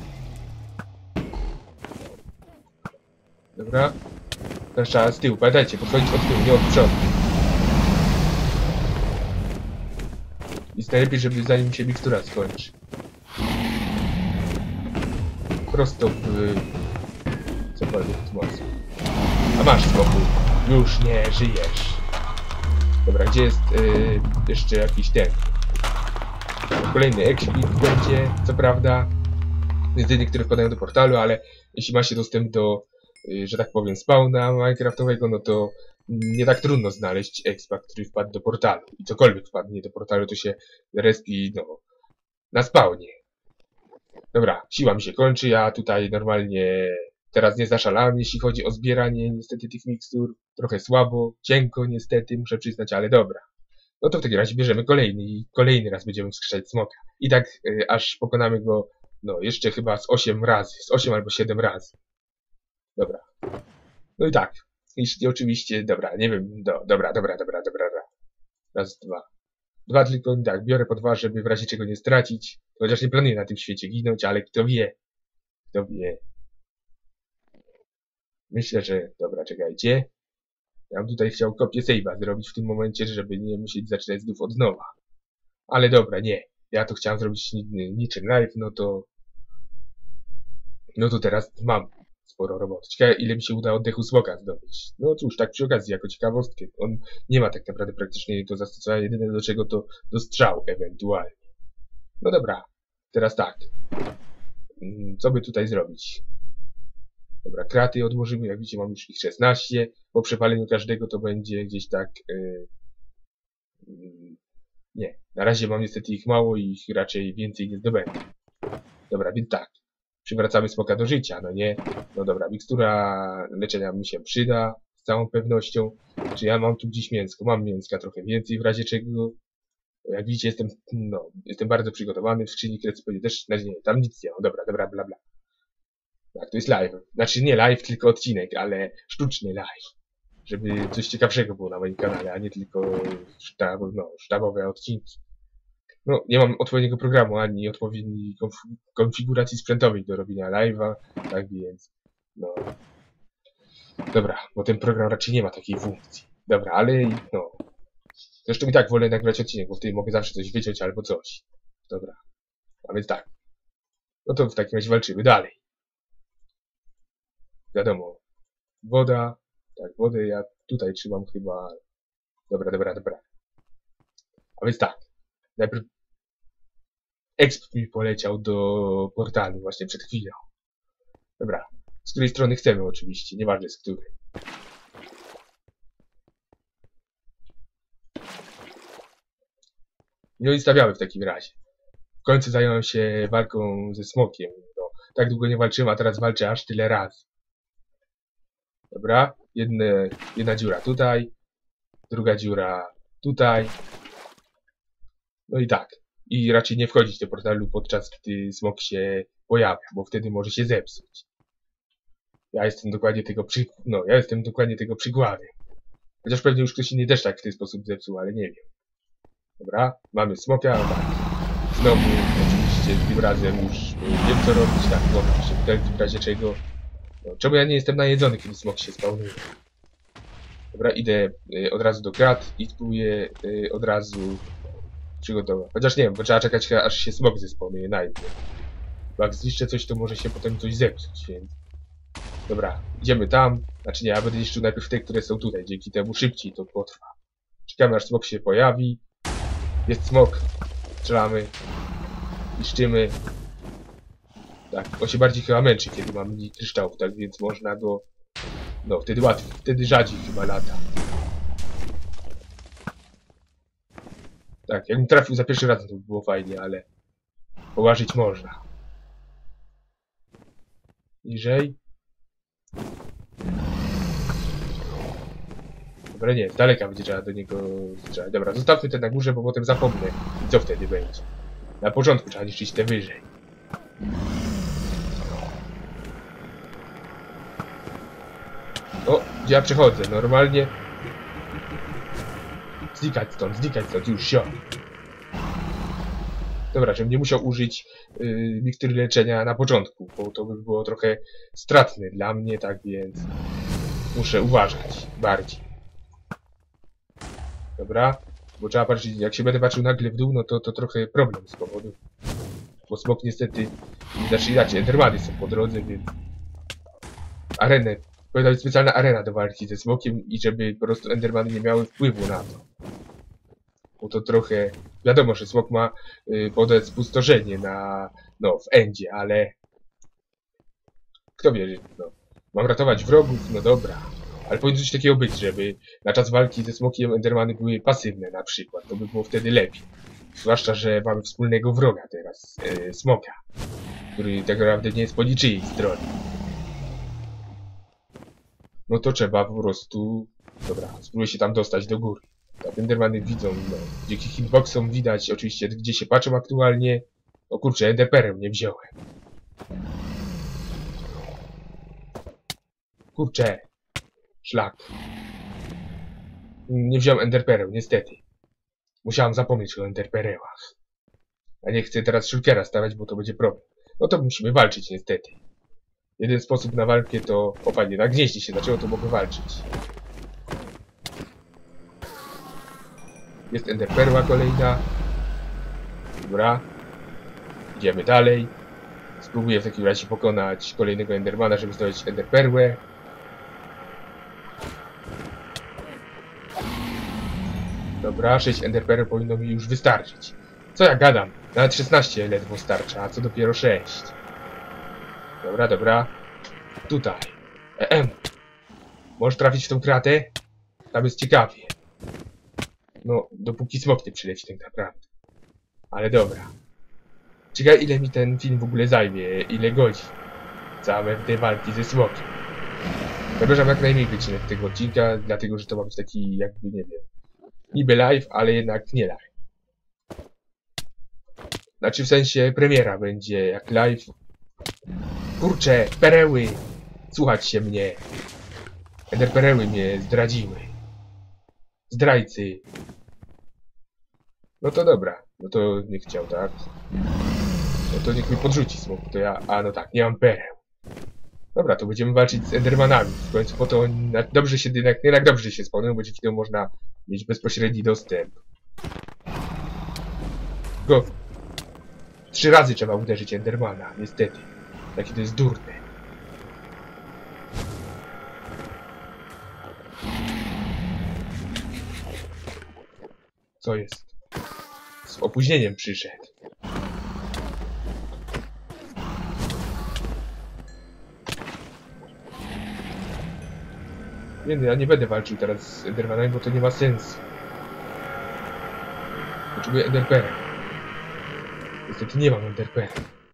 Dobra. Teraz trzeba z tyłu, pamiętajcie, podchodzić od tyłu, nie od przodu. Jest najlepiej, żeby zanim się mikstura skończy. Prosto w... cokolwiek w mocy. A masz spokój. Już nie żyjesz. Dobra, gdzie jest jeszcze jakiś ten? Kolejny ekspit będzie, co prawda. Jedyny, które wpadają do portalu, ale jeśli ma się dostęp do, że tak powiem, spawna minecraftowego, no to nie tak trudno znaleźć expa, który wpadł do portalu. I cokolwiek wpadnie do portalu, to się respi, no, na spawnie. Dobra, siła mi się kończy, ja tutaj normalnie teraz nie zaszalałem, jeśli chodzi o zbieranie niestety tych mikstur. Trochę słabo, cienko niestety, muszę przyznać, ale dobra. No to w takim razie bierzemy kolejny i kolejny raz będziemy wskrzeszać smoka. I tak aż pokonamy go, no jeszcze chyba z 8 razy, z 8 albo 7 razy. Dobra. No i tak. I oczywiście, dobra, nie wiem, dobra. Raz, dwa. Dwa tylko, tak, biorę po 2, żeby w razie czego nie stracić. Chociaż nie planuję na tym świecie ginąć, ale kto wie. Kto wie. Myślę, że... Dobra, czekajcie. Ja bym tutaj chciał kopię save'a zrobić w tym momencie, żeby nie musieć zaczynać znów od nowa. Ale dobra, nie. Ja to chciałem zrobić niczym live, no to... No to teraz mam sporo roboty. Ciekawe, ile mi się uda oddechu smoka zdobyć. No cóż, tak przy okazji, jako ciekawostkę. On nie ma tak naprawdę praktycznie do zastosowania. Jedyne do czego to do strzału ewentualnie. No dobra. Teraz tak. Co by tutaj zrobić? Dobra, kraty odłożymy. Jak widzicie, mam już ich 16. Po przepaleniu każdego to będzie gdzieś tak... nie. Na razie mam niestety ich mało i ich raczej więcej nie zdobędę. Dobra, więc tak. Przywracamy smoka do życia, no nie? No dobra, mikstura leczenia mi się przyda, z całą pewnością. Czy ja mam tu gdzieś mięsko? Mam mięska trochę więcej, w razie czego. Jak widzicie, jestem bardzo przygotowany. W skrzyni kresu będzie też, nie, tam nic nie ma. Dobra, bla. Tak, to jest live. Znaczy nie live, tylko odcinek, ale sztuczny live. Żeby coś ciekawszego było na moim kanale, a nie tylko sztabowe odcinki. No, nie mam odpowiedniego programu, ani odpowiedniej konfiguracji sprzętowej do robienia live'a, tak więc, no... Dobra, bo ten program raczej nie ma takiej funkcji. Dobra, ale, no... Zresztą i tak wolę nagrać odcinek, bo wtedy mogę zawsze coś wyciąć albo coś. Dobra, a więc tak. No to w takim razie walczymy dalej. Wiadomo, woda, tak, wodę ja tutaj trzymam chyba... Dobra. A więc tak. Najpierw exp mi poleciał do portalu właśnie przed chwilą. Dobra. Z której strony chcemy oczywiście, nieważne z której. No i stawiamy w takim razie. W końcu zająłem się walką ze smokiem. No, tak długo nie walczyłem, a teraz walczę aż tyle razy. Dobra. Jedna dziura tutaj. Druga dziura tutaj. No i tak. I raczej nie wchodzić do portalu podczas gdy smok się pojawia, bo wtedy może się zepsuć. Ja jestem dokładnie tego przykładem. Chociaż pewnie już ktoś inny też tak w ten sposób zepsuł, ale nie wiem. Dobra, mamy smoka, no tak. Znowu, oczywiście, tym razem już wiem co robić, tak, mogę się wtedy w razie czego. No, czemu ja nie jestem najedzony, kiedy smok się spawnuje? Dobra, idę od razu do krat i spróbuję od razu przygotować. Chociaż nie wiem, bo trzeba czekać, aż się smok zespawnuje najpierw. Bo jak zniszczę coś, to może się potem coś zepsuć, więc... Dobra, idziemy tam. Znaczy nie, ja będę niszczył najpierw te, które są tutaj. Dzięki temu szybciej to potrwa. Czekamy, aż smok się pojawi. Jest smok. Strzelamy. Niszczymy. Tak, on się bardziej chyba męczy, kiedy ma mniej kryształów, tak więc można go... No, wtedy łatwiej, wtedy rzadziej chyba lata. Tak, jakbym trafił za pierwszy raz, to by było fajnie, ale... Poważyć można. Niżej. Dobra, nie, z daleka będzie trzeba do niego strzelać. Dobra, zostawmy ten na górze, bo potem zapomnę. I co wtedy będzie? Na początku trzeba niszczyć te wyżej. O, gdzie ja przechodzę? Normalnie. Znikać stąd, już sio. Dobra, żebym nie musiał użyć mikstury leczenia na początku, bo to by było trochę stratne dla mnie, tak więc muszę uważać bardziej. Dobra, bo trzeba patrzeć, jak się będę patrzył nagle w dół, no to trochę problem z powodu. Bo smok niestety, znaczy inaczej, endermany są po drodze, więc... Arenę, powinna być specjalna arena do walki ze smokiem i żeby po prostu endermany nie miały wpływu na to. Bo to trochę... Wiadomo, że smok ma podać spustoszenie na... no, w endzie, ale... Kto wie, no... Mam ratować wrogów, no dobra. Ale powinno coś takiego być, żeby na czas walki ze smokiem endermany były pasywne na przykład. To by było wtedy lepiej. Zwłaszcza, że mamy wspólnego wroga teraz, smoka. Który tak naprawdę nie jest po niczyjej stronie. No to trzeba po prostu... Dobra, spróbuję się tam dostać do góry. Tak, endermany widzą, no, dzięki hitboxom widać oczywiście, gdzie się patrzą aktualnie. O kurczę, enderpearl nie wziąłem. Kurczę. Szlak. Nie wziąłem enderpearl, niestety. Musiałem zapomnieć o enderpearlach. A nie chcę teraz shulkera stawiać, bo to będzie problem. No to musimy walczyć niestety. Jeden sposób na walkę to... O fajnie, na gnieździe się zaczęło, to mogę walczyć. Jest enderperła kolejna. Dobra. Idziemy dalej. Spróbuję w takim razie pokonać kolejnego endermana, żeby zdobyć enderperłę. Dobra, 6 enderpearl powinno mi już wystarczyć. Co ja gadam? Nawet 16 ledwo starcza, a co dopiero 6. Dobra, dobra. Tutaj. Możesz trafić w tą kratę? Tam jest ciekawie. No, dopóki smok nie przyleci tak naprawdę. Ale dobra. Ciekawe, ile mi ten film w ogóle zajmie, ile godzin. Całe te walki ze smokiem. Zamierzam jak najmniej wycinek tego odcinka, dlatego że to ma być taki jakby, nie wiem, niby live, ale jednak nie live. Znaczy w sensie premiera będzie jak live. Kurczę, pereły! Słuchać się mnie. Enderpearły mnie zdradziły. Zdrajcy. No to dobra. No to nie chciał, tak? No to niech mi podrzuci smok, to ja... A no tak, nie mam pereł. Dobra, to będziemy walczyć z endermanami. W końcu po to oni dobrze się, jednak dobrze się spawnują, bo dzięki temu można mieć bezpośredni dostęp. Go. 3 razy trzeba uderzyć endermana, niestety. Takie to jest durne. Co jest? Z opóźnieniem przyszedł. Nie, ja nie będę walczył teraz z endermanami, bo to nie ma sensu. Potrzebuję enderpearl. Niestety nie mam enderpearl.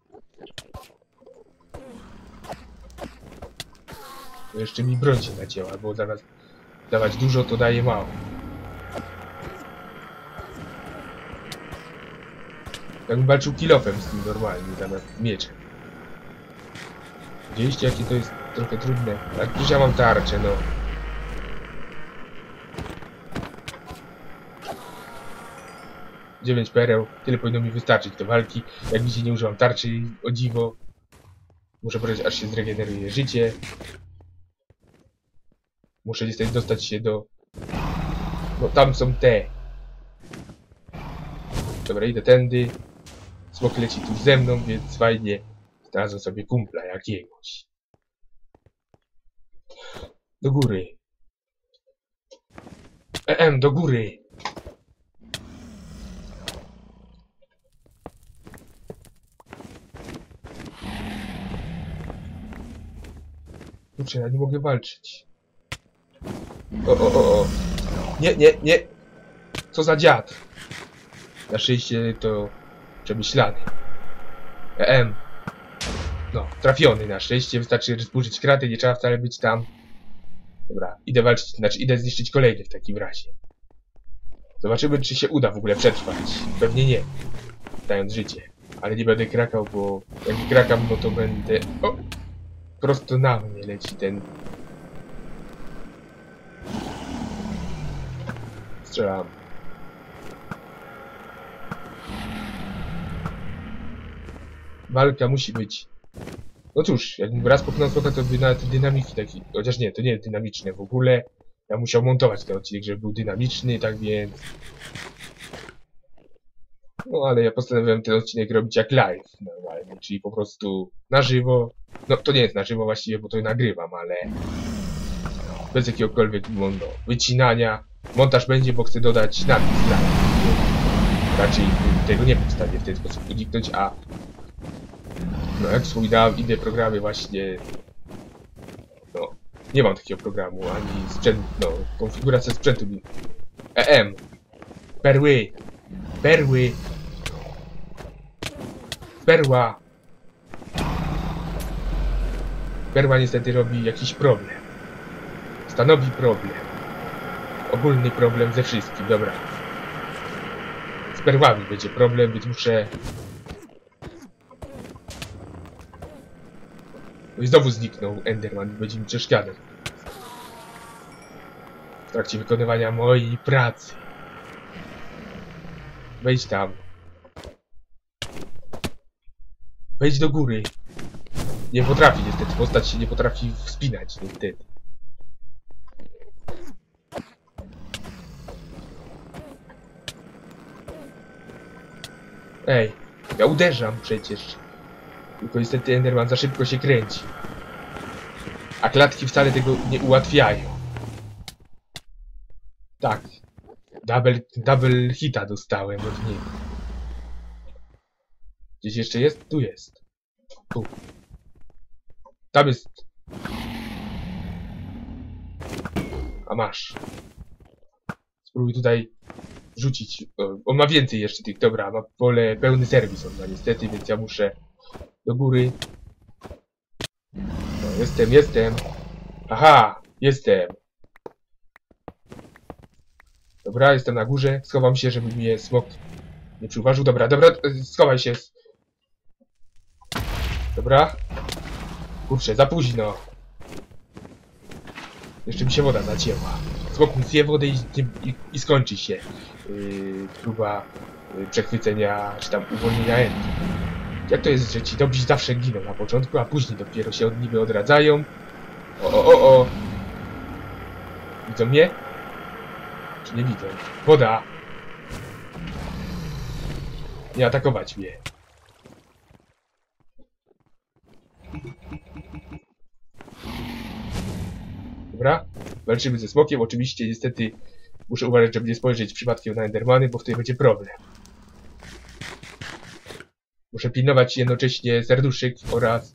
To jeszcze mi broń się nacięła, bo zamiast dawać dużo, to daje mało. Jakbym walczył kilofem z tym normalnie, zamiast mieczem. Widzieliście, jakie to jest trochę trudne? Tak, przecież ja mam tarczę, no. Dziewięć pereł, tyle powinno mi wystarczyć do walki. Jak widzicie, nie używam tarczy, o dziwo. Muszę poczekać, aż się zregeneruje życie. Muszę niestety dostać się do... No tam są te. Dobra, idę tędy. Smok leci tu ze mną, więc fajnie. Znalazłem sobie kumpla jakiegoś. Do góry. Do góry. Kurczę, ja nie mogę walczyć. O. Nie. Co za dziad? Na szczęście to przemyślany. No, trafiony na szczęście. Wystarczy zburzyć kraty, nie trzeba wcale być tam. Dobra, idę walczyć, znaczy idę zniszczyć kolejny w takim razie. Zobaczymy, czy się uda w ogóle przetrwać. Pewnie nie. Dając życie. Ale nie będę krakał, bo jak krakam, no to będę... O! Prosto na mnie leci ten... Strzelam. Walka musi być... No cóż, jakbym raz popchnął trochę, to by nawet dynamiki taki... Chociaż nie, to nie jest dynamiczne w ogóle. Ja musiał montować ten odcinek, żeby był dynamiczny, tak więc... No ale ja postanowiłem ten odcinek robić jak live normalnie, czyli po prostu na żywo. No to nie jest na żywo właściwie, bo to nagrywam, ale... Bez jakiegokolwiek wycinania. Montaż będzie, bo chcę dodać napis live. Raczej tego nie był w stanie w ten sposób uniknąć, a... No jak wspominałem, inne programy właśnie... No, nie mam takiego programu, ani sprzęt... No, konfiguracja sprzętu... Perły! Perła niestety robi jakiś problem. Stanowi problem. Ogólny problem ze wszystkim, dobra. Z perłami będzie problem, więc muszę... No i znowu zniknął Enderman, będzie mi przeszkadzał. W trakcie wykonywania mojej pracy. Wejdź tam. Wejdź do góry. Nie potrafi niestety, postać się nie potrafi wspinać niestety. Ej, ja uderzam przecież. Tylko niestety Enderman za szybko się kręci. A klatki wcale tego nie ułatwiają. Tak. Double hita dostałem od niego. Gdzieś jeszcze jest? Tu jest. Tu. Tam jest. A masz. Spróbuj tutaj rzucić. On ma więcej jeszcze tych. Dobra, ma pole pełny serwis on ma niestety, więc ja muszę do góry. No, jestem. Aha, jestem. Dobra, jestem na górze. Schowam się, żeby mnie smok nie przyuważył. Dobra, schowaj się. Dobra. Kurczę, za późno. Jeszcze mi się woda zacięła. Smok mi zje wodę i skończy się próba przechwycenia, czy tam uwolnienia endu. Jak to jest, że ci dobrzy zawsze giną na początku, a później dopiero się od niby odradzają? O. Widzą mnie? Czy nie widzą? Woda! Nie atakować mnie. Dobra, walczymy ze smokiem. Oczywiście, niestety, muszę uważać, żeby nie spojrzeć przypadkiem na Endermany, bo wtedy będzie problem. Muszę pilnować jednocześnie serduszek oraz...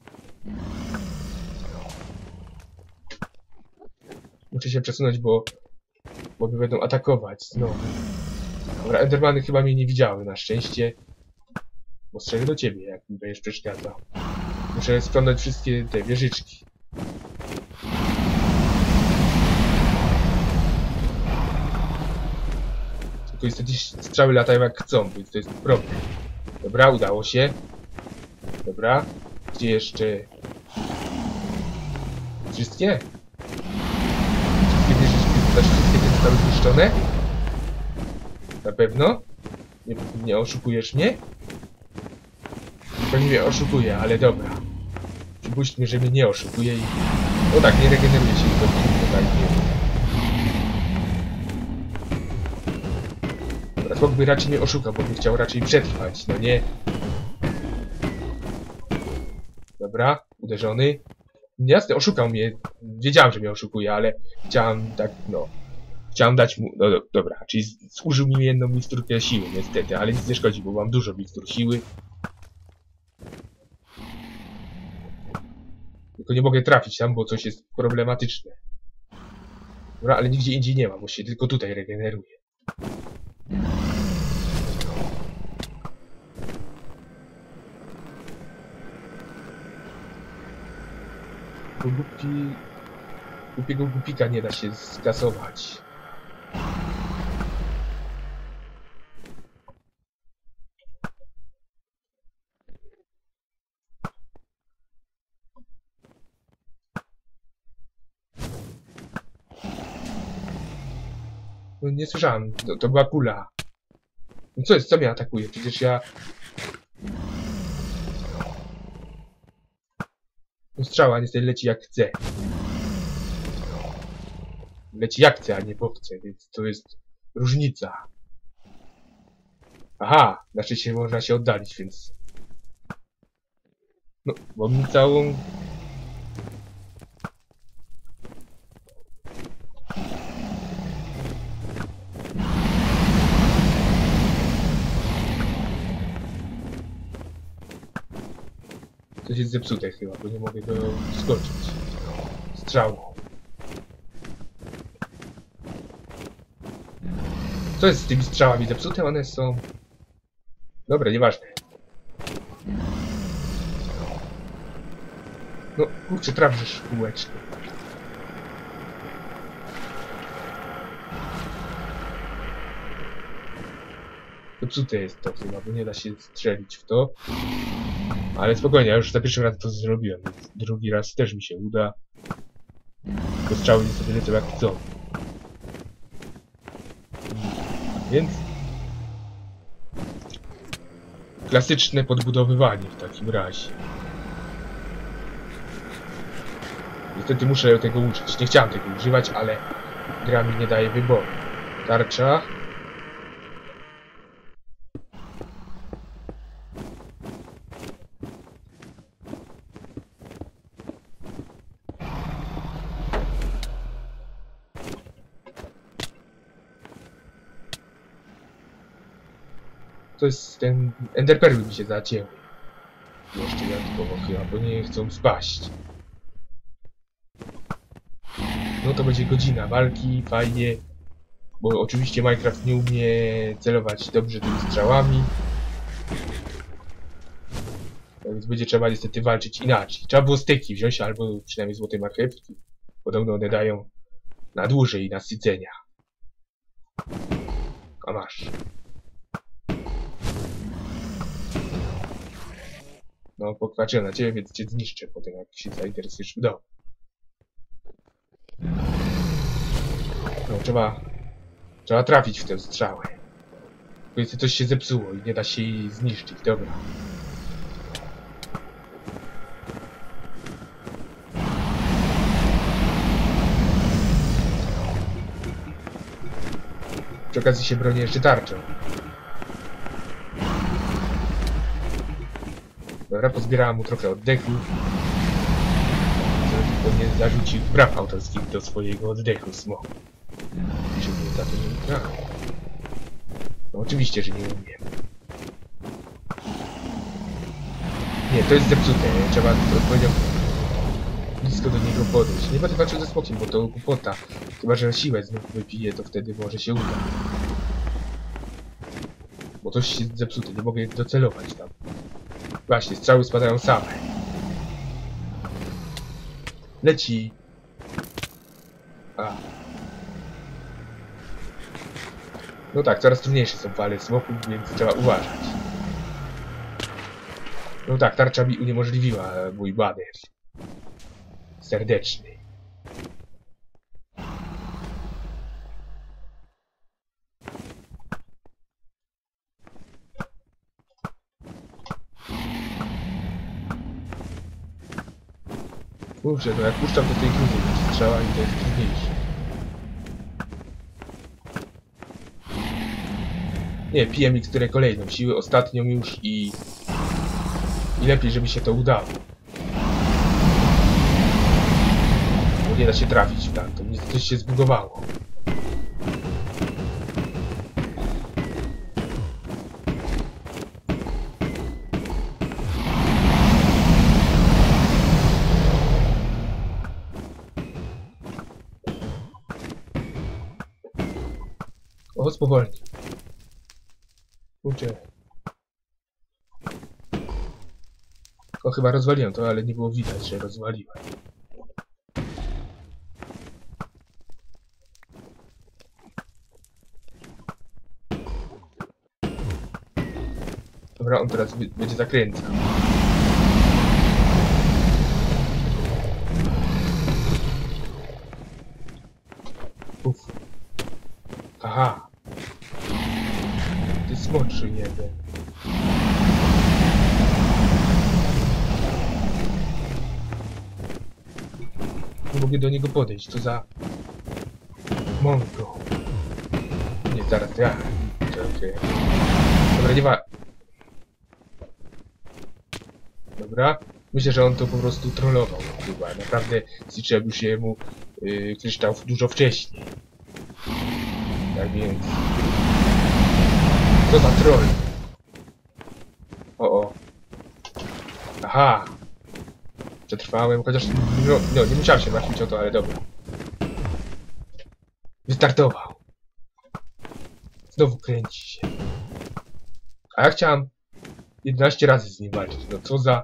Muszę się przesunąć, bo mnie będą atakować znowu. Dobra, Endermany chyba mnie nie widziały, na szczęście. Bo strzelę do ciebie, jak mi będziesz przeszkadzał. Muszę sprzątać wszystkie te wieżyczki. Tylko niestety strzały latają jak chcą, więc to jest problem. Dobra, udało się. Dobra. Gdzie jeszcze? Wszystkie? Wszystkie wieżyczki, znaczy wszystkie te zostały zniszczone? Na pewno? Nie oszukujesz mnie? Pewnie mnie oszukuje, ale dobra. Przypuśćmy, że mnie nie oszukuje i... No tak, nie regeneruje się to tak nie. Dobra, smok by raczej mnie oszukał, bo by chciał raczej przetrwać, no nie? Dobra, uderzony. Jasne, oszukał mnie. Wiedziałem, że mnie oszukuje, ale chciałem tak, no... Chciałem dać mu... No dobra, czyli zużył mi jedną miksturkę siły, niestety, ale nic nie szkodzi, bo mam dużo mikstur siły. Tylko nie mogę trafić tam, bo coś jest problematyczne. Dobra, ale nigdzie indziej nie ma, bo się tylko tutaj regeneruje. Głupiego głupika nie da się skasować. No nie słyszałem, to była kula. No co jest, co mnie atakuje? Przecież ja... No strzała niestety leci jak chce. Leci jak chce, a nie bo chce, więc to jest różnica. Aha, znaczy się można się oddalić, więc... No, mam mi całą... Coś jest zepsute chyba, bo nie mogę go skoczyć. Strzałą. Co jest z tymi strzałami? Zepsute one są... Dobra, nieważne. No, kurczę, trafisz kółeczko. Zepsute jest to chyba, bo nie da się strzelić w to. Ale spokojnie, ja już za pierwszym razem to zrobiłem, więc drugi raz też mi się uda. Bo strzały niestety lecą jak chcą. Więc... klasyczne podbudowywanie w takim razie. Niestety muszę tego użyć. Nie chciałem tego używać, ale gra mi nie daje wyboru. Tarcza. To jest ten... enderperły mi się zacięły. Jeszcze dodatkowo chyba, bo nie chcą spaść. No to będzie godzina walki, fajnie. Bo oczywiście Minecraft nie umie celować dobrze tymi strzałami. Więc będzie trzeba niestety walczyć inaczej. Trzeba było steki wziąć, albo przynajmniej złote marchewki. Podobno one dają na dłużej nasycenia. A masz. No, pokwaczyłem na ciebie, więc cię zniszczę potem, jak się zainteresujesz w domu. No, trzeba trafić w tę strzałę. Powiedzmy, coś się zepsuło i nie da się jej zniszczyć. Dobra. Przy okazji się bronię jeszcze tarczą. Dobra, pozbierałem mu trochę oddechu. Żeby nie zarzucił praw autorskich do swojego oddechu smok. I żeby za to nie ugrał. No oczywiście, że nie umiem. Nie, to jest zepsute. Trzeba odpowiednio blisko do niego podejść. Nie będę walczył ze smokiem, bo to głupota. Chyba, że siłę znów wypije, to wtedy może się uda. Bo coś jest zepsute, nie mogę docelować tam. Właśnie, strzały spadają same. Leci. A. No tak, coraz trudniejsze są fale smoków, więc trzeba uważać. No tak, tarcza mi uniemożliwiła mój baner. Serdeczny. Kurczę, no jak puszczam, to tej trudniej będzie strzała i to jest trudniejsze. Nie, piję miksturę kolejną, siły ostatnią już i lepiej, żeby się to udało. Bo nie da się trafić w tamto, coś się zbugowało. O, spowolni. Kurczę. O, chyba rozwaliłem to, ale nie było widać, że rozwaliłem. Dobra, on teraz będzie zakręcał. Uf. Aha. Ty smoczu jeden. Nie mogę do niego podejść, co za... Mongo. Nie, zaraz, ja. Dobra, nie ma... Dobra. Myślę, że on to po prostu trollował chyba. Naprawdę zliczyłby się mu kryształ dużo wcześniej. Tak więc... Co za troll? O. Aha. Przetrwałem, chociaż no, nie musiałem się martwić o to, ale dobra. Wystartował. Znowu kręci się. A ja chciałem 11 razy z nim walczyć. No co za...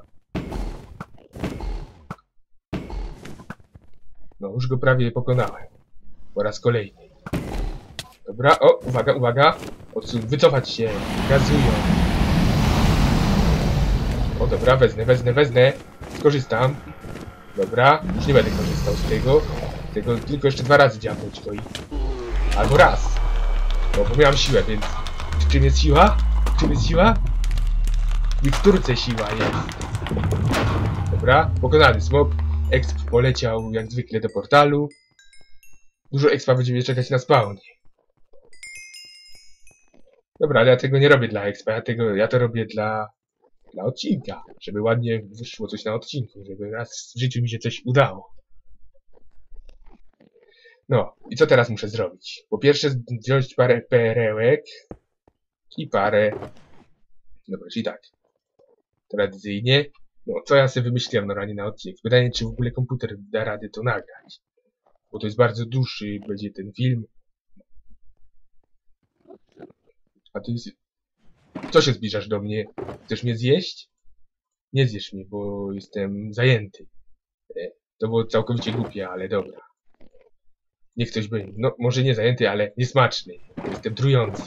No już go prawie pokonałem. Po raz kolejny. Dobra, o, uwaga, uwaga. Wycofać się. Gazują. O dobra, wezmę. Skorzystam. Dobra, już nie będę korzystał z tego. Tylko jeszcze 2 razy dziabnąć go i... Albo raz. No, bo miałem siłę, więc... W czym jest siła? W miksturce siła jest. Dobra, pokonany smok. Exp poleciał jak zwykle do portalu. Dużo expa będzie mnie czekać na spawnie. Dobra, ale ja tego nie robię dla expa, ja to robię dla odcinka. Żeby ładnie wyszło coś na odcinku, żeby raz w życiu mi się coś udało. No, i co teraz muszę zrobić? Po pierwsze wziąć parę perełek i parę... Dobra, czyli tak. Tradycyjnie. No, co ja sobie wymyśliłem normalnie na odcinek? Pytanie, czy w ogóle komputer da radę to nagrać. Bo to jest bardzo dłuższy, będzie ten film. A ty... Co się zbliżasz do mnie? Chcesz mnie zjeść? Nie zjesz mnie, bo jestem zajęty. To było całkowicie głupie, ale dobra. Niech ktoś będzie. No, może nie zajęty, ale niesmaczny. Jestem trujący.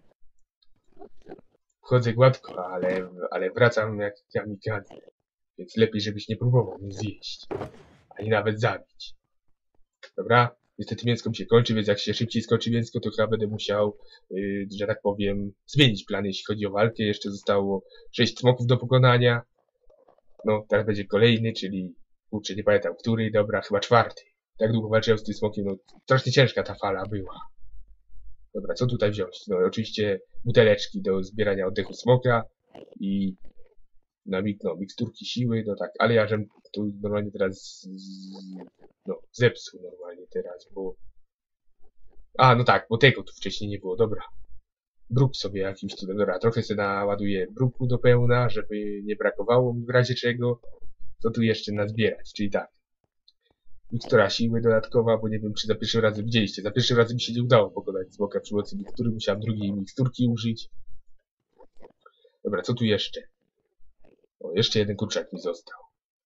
Wchodzę gładko, ale wracam jak kamikadze. Więc lepiej, żebyś nie próbował mnie zjeść. Ani nawet zabić. Dobra? Niestety mięsko mi się kończy, więc jak się szybciej skończy mięsko, to chyba będę musiał, że tak powiem, zmienić plan, jeśli chodzi o walkę. Jeszcze zostało 6 smoków do pokonania. No, teraz będzie kolejny, czyli... Kurczę, nie pamiętam, który, dobra, chyba 4. Tak długo walczyłem z tym smokiem, no strasznie ciężka ta fala była. Dobra, co tutaj wziąć? No oczywiście buteleczki do zbierania oddechu smoka i miksturki siły, no tak, ale ja żem tu normalnie teraz zepsuł normalnie teraz, bo... A, no tak, bo tego tu wcześniej nie było, dobra. Bruk sobie jakimś tu, dobra, trochę sobie naładuję bruku do pełna, żeby nie brakowało mi w razie czego. Co tu jeszcze nazbierać, czyli tak. Mikstura siły dodatkowa, bo nie wiem, czy za pierwszy raz widzieliście. Za pierwszy raz mi się nie udało pokonać smoka przy pomocy mikstury, musiałem drugiej miksturki użyć. Dobra, co tu jeszcze? O, jeszcze jeden kurczak mi został.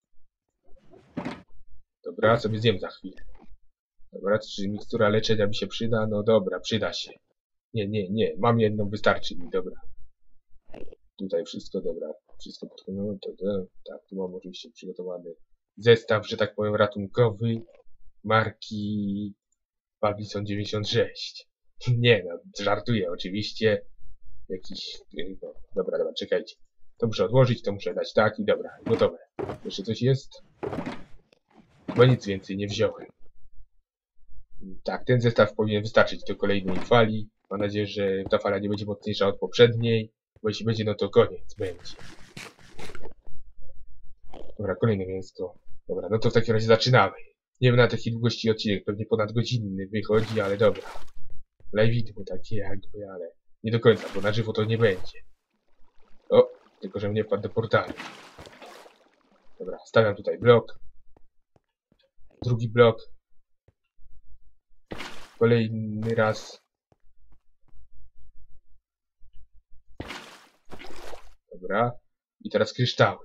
Dobra, sobie zjem za chwilę. Dobra, czy mikstura leczenia mi się przyda? No dobra, przyda się. Nie, mam jedną, wystarczy mi, dobra. Tutaj wszystko, dobra. Wszystko podkontrolone, tak, tu mam oczywiście przygotowany zestaw, że tak powiem, ratunkowy marki Babison 96. Nie no, żartuję oczywiście. Jakiś... No, dobra, czekajcie. To muszę odłożyć, to muszę dać tak i dobra, gotowe. Jeszcze coś jest? Bo nic więcej nie wziąłem. Tak, ten zestaw powinien wystarczyć do kolejnej fali. Mam nadzieję, że ta fala nie będzie mocniejsza od poprzedniej. Bo jeśli będzie, no to koniec będzie. Dobra, kolejne mięsko. Dobra, no to w takim razie zaczynamy. Nie wiem na takiej długości odcinek, pewnie ponad godzinny wychodzi, ale dobra. Live widmo takie jakby, ale nie do końca, bo na żywo to nie będzie. O, tylko że mnie wpadł do portalu. Dobra, stawiam tutaj blok. Drugi blok. Kolejny raz. Dobra. I teraz kryształy.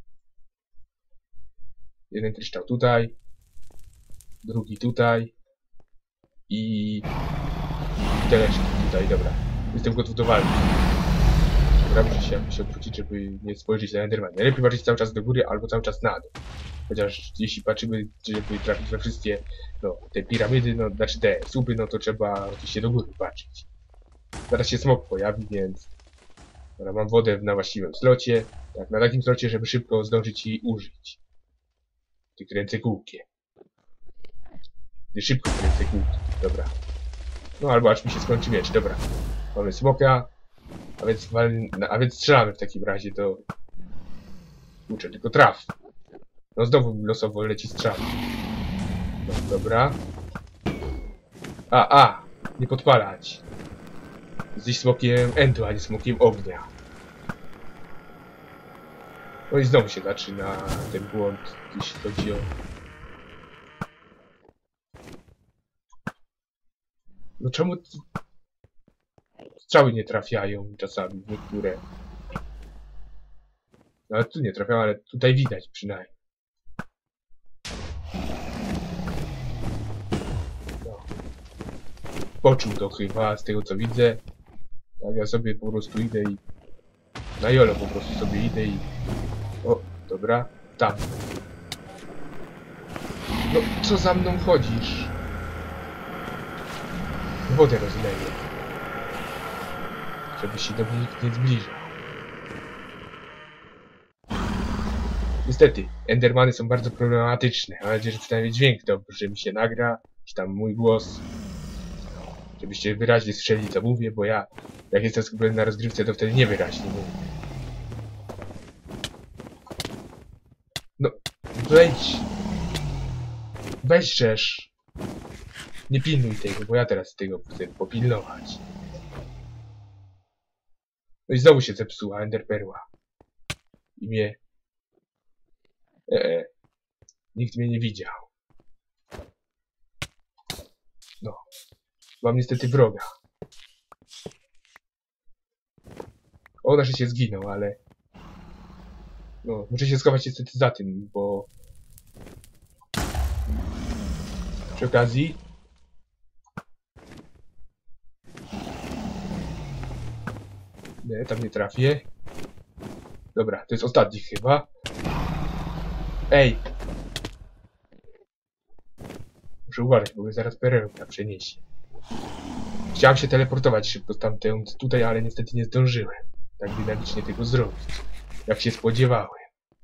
Jeden kryształ tutaj. Drugi tutaj. I teleczki tutaj, dobra. Jestem gotów do walki. Dobra, muszę się odwrócić, żeby nie spojrzeć na Endermana. Najlepiej patrzeć cały czas do góry albo cały czas na dół. Chociaż jeśli patrzymy, żeby trafić we wszystkie, no, te piramidy, no, znaczy te słupy, no to trzeba oczywiście do góry patrzeć. Zaraz się smok pojawi, więc... Dobra, mam wodę na właściwym slocie. Tak, na takim slocie, żeby szybko zdążyć i użyć. Ty kręcę kółkiem. Ty szybko kręcę kółkiem. Dobra. No albo aż mi się skończy miecz, dobra. Mamy smoka. A więc strzelamy w takim razie do... Kurczę, tylko traf. No znowu losowo leci strzał. No, dobra. Nie podpalać. Jesteś smokiem endu, a nie smokiem ognia. No i znowu się zaczyna ten błąd, jeśli chodzi o... No czemu... Strzały nie trafiają czasami, niektóre. No ale tu nie trafiają, ale tutaj widać przynajmniej. No. Poczuł to chyba, z tego co widzę. Tak, ja sobie po prostu idę i... Na jolo po prostu sobie idę i... O, dobra, tam. No, co za mną chodzisz? Wodę rozleję. Żeby się do mnie nikt nie zbliżał. Niestety, Endermany są bardzo problematyczne. Mam nadzieję, że przynajmniej dźwięk dobrze mi się nagra. Czy tam mój głos. Żebyście wyraźnie słyszeli, co mówię, bo ja, jak jestem skupiony na rozgrywce, to wtedy niewyraźnie mówię. No, wejdź. Weź rzesz. Nie pilnuj tego, bo ja teraz tego chcę popilnować. No i znowu się zepsuła enderperła. I mnie... Nikt mnie nie widział. No. Mam niestety wroga. On nasze się zginął, ale... No, muszę się schować niestety za tym, bo... Przy okazji... Nie, tam nie trafię. Dobra, to jest ostatni chyba. Ej! Muszę uważać, bo mnie zaraz perełka przeniesie. Chciałem się teleportować szybko stamtąd tutaj, ale niestety nie zdążyłem. Tak dynamicznie tego zrobić. Jak się spodziewałem.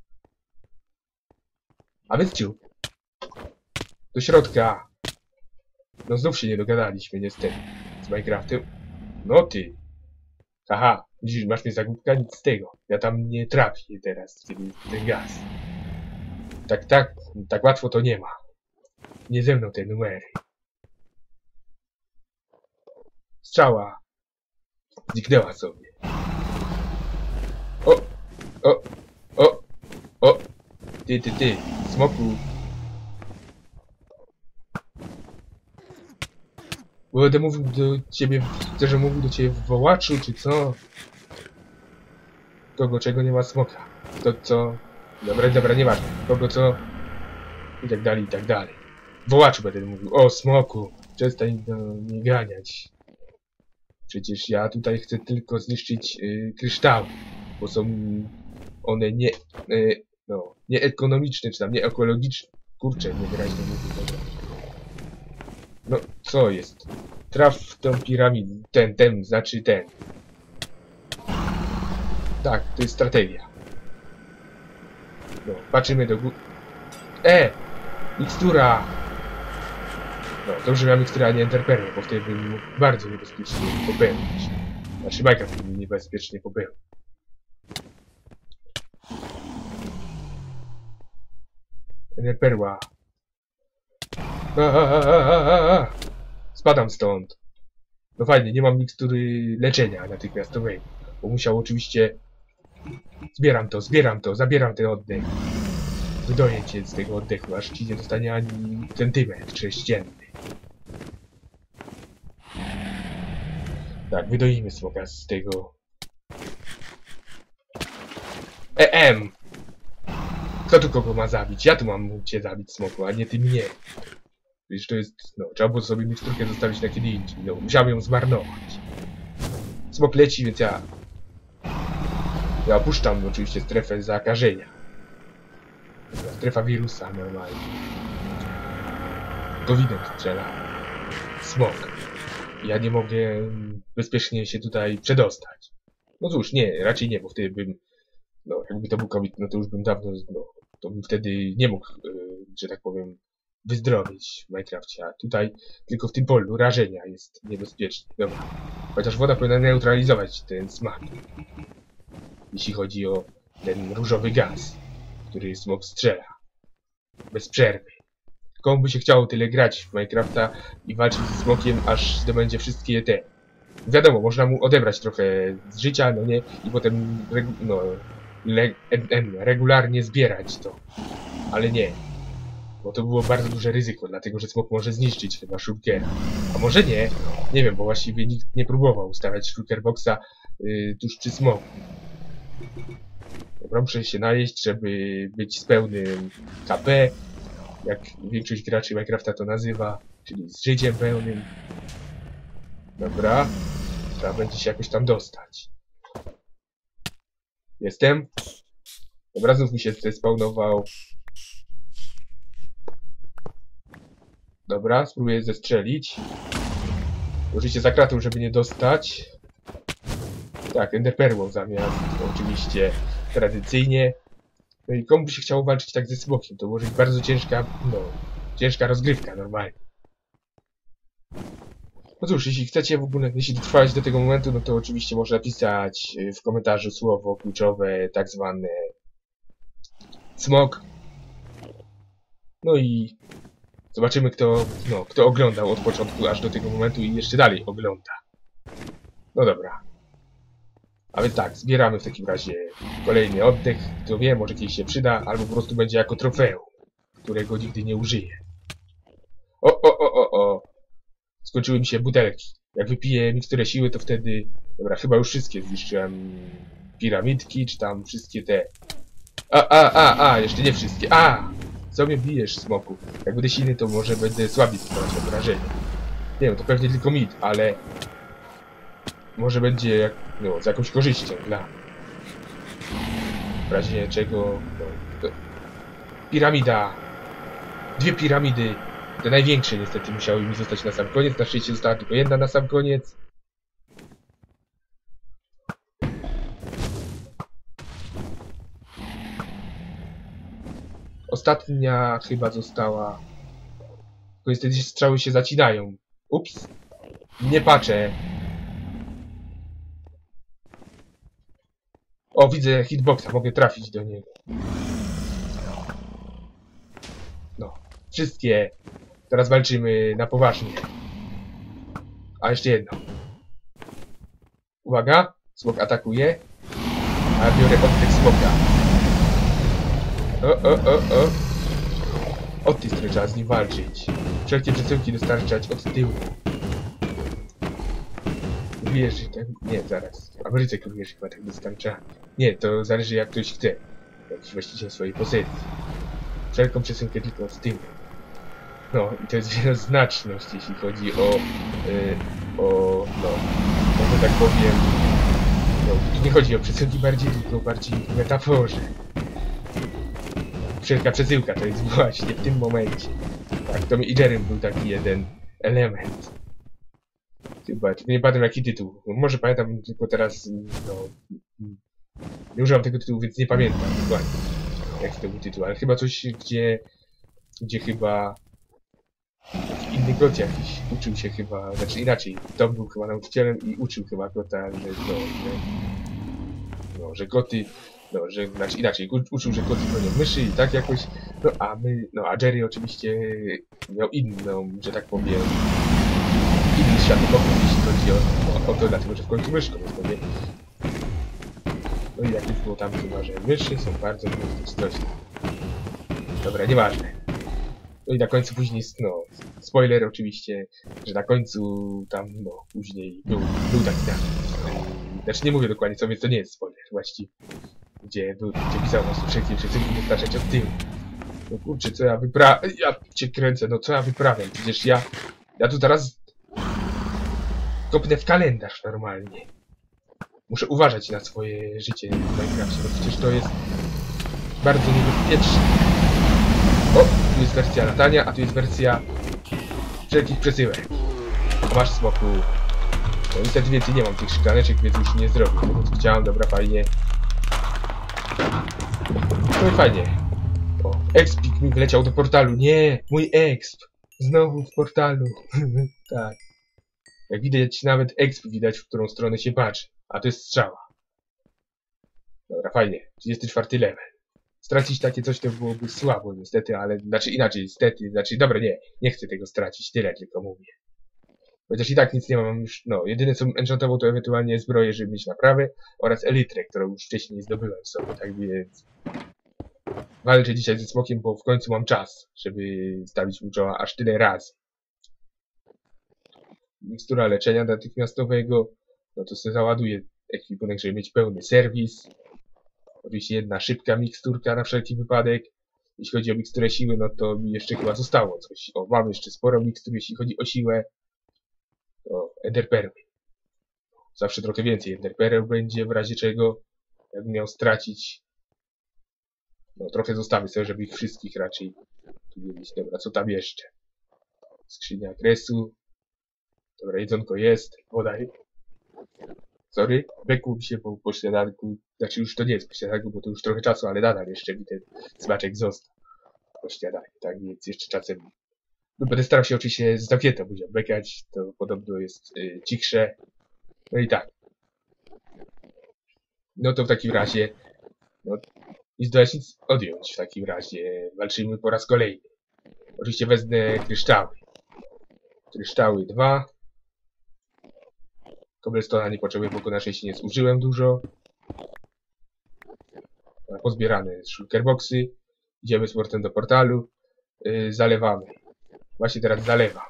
A więc ciu. Do środka. No znów się nie dogadaliśmy niestety. Z Minecraftem. No ty. Aha. Widzisz, masz mnie za głupka, nic z tego. Ja tam nie trafię teraz, kiedy jest ten gaz. Tak łatwo to nie ma. Nie ze mną te numery. Strzała. Zniknęła sobie. O! Ty. Smoku. Będę mówił do ciebie, chcę, że mówił do ciebie w wołaczu, czy co? Kogo czego nie ma smoka. To co? Dobra, nieważne. Kogo co? I tak dalej. W wołaczu będę mówił. O, smoku! Przestań mnie ganiać. Przecież ja tutaj chcę tylko zniszczyć kryształy. Bo są one nieekonomiczne, czy tam nieekologiczne. Kurczę, niewyraźnie mówię. Dobra. No, co jest? Traf w tą piramidę. Znaczy ten. Tak, to jest strategia. No, patrzymy do góry. Mikstura! No, dobrze miała mikstura, a nie enderpearl, bo wtedy bym mógł bardzo niebezpiecznie popełnić. Znaczy Minecraft bym niebezpiecznie popełnił. Enderperła. Spadam stąd. No fajnie, nie mam mikstury leczenia natychmiastowego, bo musiał oczywiście... Zbieram to, zabieram ten oddech. Wydoję cię z tego oddechu, aż ci nie zostanie ani centymetr sześcienny. Tak, wydoimy smoka z tego... Kto tu kogo ma zabić? Ja tu mam cię zabić, smoku, a nie ty mnie. Wiesz, to jest... No, trzeba było sobie miksturkę zostawić na kiedy indziej. No, musiałem ją zmarnować. Smok leci, więc ja opuszczam oczywiście strefę zakażenia. Strefa wirusa normalnie. Covidem strzela. Smok. Ja nie mogę bezpiecznie się tutaj przedostać. No cóż, nie, raczej nie, bo wtedy bym... No, jakby to był COVID, no to już bym dawno... No, to bym wtedy nie mógł, że tak powiem, wyzdrowieć w Minecrafcie. A tutaj, tylko w tym polu rażenia jest niebezpiecznie. Dobra. Chociaż woda powinna neutralizować ten smak. Jeśli chodzi o ten różowy gaz, który smok strzela. Bez przerwy. Komu by się chciało tyle grać w Minecrafta i walczyć ze smokiem, aż zdobędzie wszystkie te... Wiadomo, można mu odebrać trochę z życia, no nie? I potem regularnie zbierać to. Ale nie. Bo to było bardzo duże ryzyko, dlatego że smok może zniszczyć chyba shulkera. A może nie? Nie wiem, bo właściwie nikt nie próbował stawiać shulker boxa tuż przy smoku. Dobra, muszę się najeść, żeby być z pełnym KP, jak większość graczy Minecrafta to nazywa, czyli z życiem pełnym. Dobra, trzeba będzie się jakoś tam dostać. Jestem. Dobra, znów mi się zespawnował. Dobra, spróbuję zestrzelić. Użycie zakratów, żeby nie dostać. Tak, enderperłą zamiast, oczywiście, tradycyjnie. No i komu by się chciało walczyć tak ze smokiem? To może być bardzo ciężka, ciężka rozgrywka normalnie. No cóż, jeśli chcecie w ogóle, jeśli dotrwałeś do tego momentu, no to oczywiście można pisać w komentarzu słowo kluczowe, tak zwane smok. No i zobaczymy, kto oglądał od początku aż do tego momentu i jeszcze dalej ogląda. No dobra. A więc tak, zbieramy w takim razie kolejny oddech. Kto wie, może kiedyś się przyda, albo po prostu będzie jako trofeum, którego nigdy nie użyję. O! Skończyły mi się butelki. Jak wypiję miksturę siły, to wtedy... Dobra, chyba już wszystkie zniszczyłem. Piramidki, czy tam wszystkie te... Jeszcze nie wszystkie. Co mnie bijesz, smoku? Jak będę silny, to może będę słabiej dostawać obrażenia. Nie wiem, to pewnie tylko mit, ale... Może będzie z jakąś korzyścią dla... W razie czego... Piramida! 2 piramidy! Te największe niestety musiały mi zostać na sam koniec. Na szczęście została tylko jedna na sam koniec. Ostatnia chyba została... Tylko niestety strzały się zacinają. Ups! Nie patrzę. O, widzę hitboxa, mogę trafić do niego. No, wszystkie. Teraz walczymy na poważnie. A jeszcze jedno. Uwaga, smok atakuje. A ja biorę oddech smoka. Od tej strony trzeba z nim walczyć. Wszelkie przesyłki dostarczać od tyłu. Wiesz, tak? Nie, zaraz. W Ameryce również chyba tak dostarcza. Nie, to zależy jak ktoś chce. Jakiś właściciel swojej pozycji. Wszelką przesyłkę tylko od tyłu. No, i to jest wieloznaczność, jeśli chodzi może tak powiem, tu nie chodzi o przesyłki bardziej, tylko bardziej w metaforze. Wszelka przesyłka to jest właśnie w tym momencie. Tak, to i Jerem był taki jeden element. Chyba, nie pamiętam jaki tytuł. Może pamiętam, tylko teraz, nie używam tego tytułu, więc nie pamiętam dokładnie jaki to był tytuł, ale chyba coś, gdzie chyba inny god jakiś uczył się chyba, znaczy inaczej, Tom był chyba nauczycielem i uczył chyba Gota, że goty, znaczy inaczej, uczył, że goty bronią myszy i tak jakoś, a Jerry oczywiście miał inną, że tak powiem, inny światopogląd, jeśli chodzi o to, dlatego że w końcu myszką jest, nie? No i jak już było tam chyba, że myszy są bardzo coś. Dobra, nieważne. No i na końcu później, spoiler oczywiście, że na końcu tam, później był taki napis. Znaczy nie mówię dokładnie co, więc to nie jest spoiler właściwie. gdzie pisał na wszelkie przeciwki wystarczać od tyłu. No kurczę, co ja cię kręcę, no co ja wyprawiam? Przecież ja tu teraz kopnę w kalendarz normalnie. Muszę uważać na swoje życie w Minecrafcie, bo przecież to jest bardzo niebezpieczne. O, tu jest wersja latania, a tu jest wersja wszelkich przesyłek. Masz smoku. No niestety więcej nie mam tych szklaneczek, więc już nie zrobię. Tego co chciałem, dobra, fajnie. No i fajnie. O, expik mi wleciał do portalu. Nie, mój exp. Znowu w portalu. Tak. Jak widać, nawet exp widać, w którą stronę się patrzy. A to jest strzała. Dobra, fajnie. 34 level. Stracić takie coś to byłoby słabo niestety, ale znaczy inaczej, niestety, znaczy dobra, nie chcę tego stracić, tyle tylko mówię. Chociaż i tak nic nie mam już, no, jedyne co enchantował to ewentualnie zbroję, żeby mieć naprawę oraz elytrę, którą już wcześniej zdobyłem sobie, tak więc walczę dzisiaj ze smokiem, bo w końcu mam czas, żeby stawić mu czoła aż tyle razy. Mikstura leczenia natychmiastowego, no to sobie załaduję ekwipunek, żeby mieć pełny serwis. Oczywiście jedna szybka miksturka na wszelki wypadek. Jeśli chodzi o miksturę siły, no to mi jeszcze chyba zostało coś. O, mam jeszcze sporo mikstur, jeśli chodzi o siłę. To enderperły. Zawsze trochę więcej enderpereł będzie, w razie czego, jakbym miał stracić. No trochę zostawię sobie, żeby ich wszystkich raczej tu nie mieć. Dobra, co tam jeszcze? Skrzynia kresu. Dobra, jedzonko jest. Woda. Sorry, bekł mi się po śniadanku. Znaczy już to nie jest po śniadanku, bo to już trochę czasu, ale nadal jeszcze mi ten smaczek został po śniadaniu, tak więc jeszcze czasem. No będę starał się oczywiście z zakietą buzią bekać, to podobno jest cichsze. No i tak. No to w takim razie, no nic do nic odjąć w takim razie. Walczymy po raz kolejny. Oczywiście wezmę kryształy. Kryształy 2. Cobblestone'a nie potrzebuję, bo na szczęście nie zużyłem dużo. Pozbierane shulkerboxy. Idziemy z portem do portalu. Zalewamy. Właśnie teraz zalewam.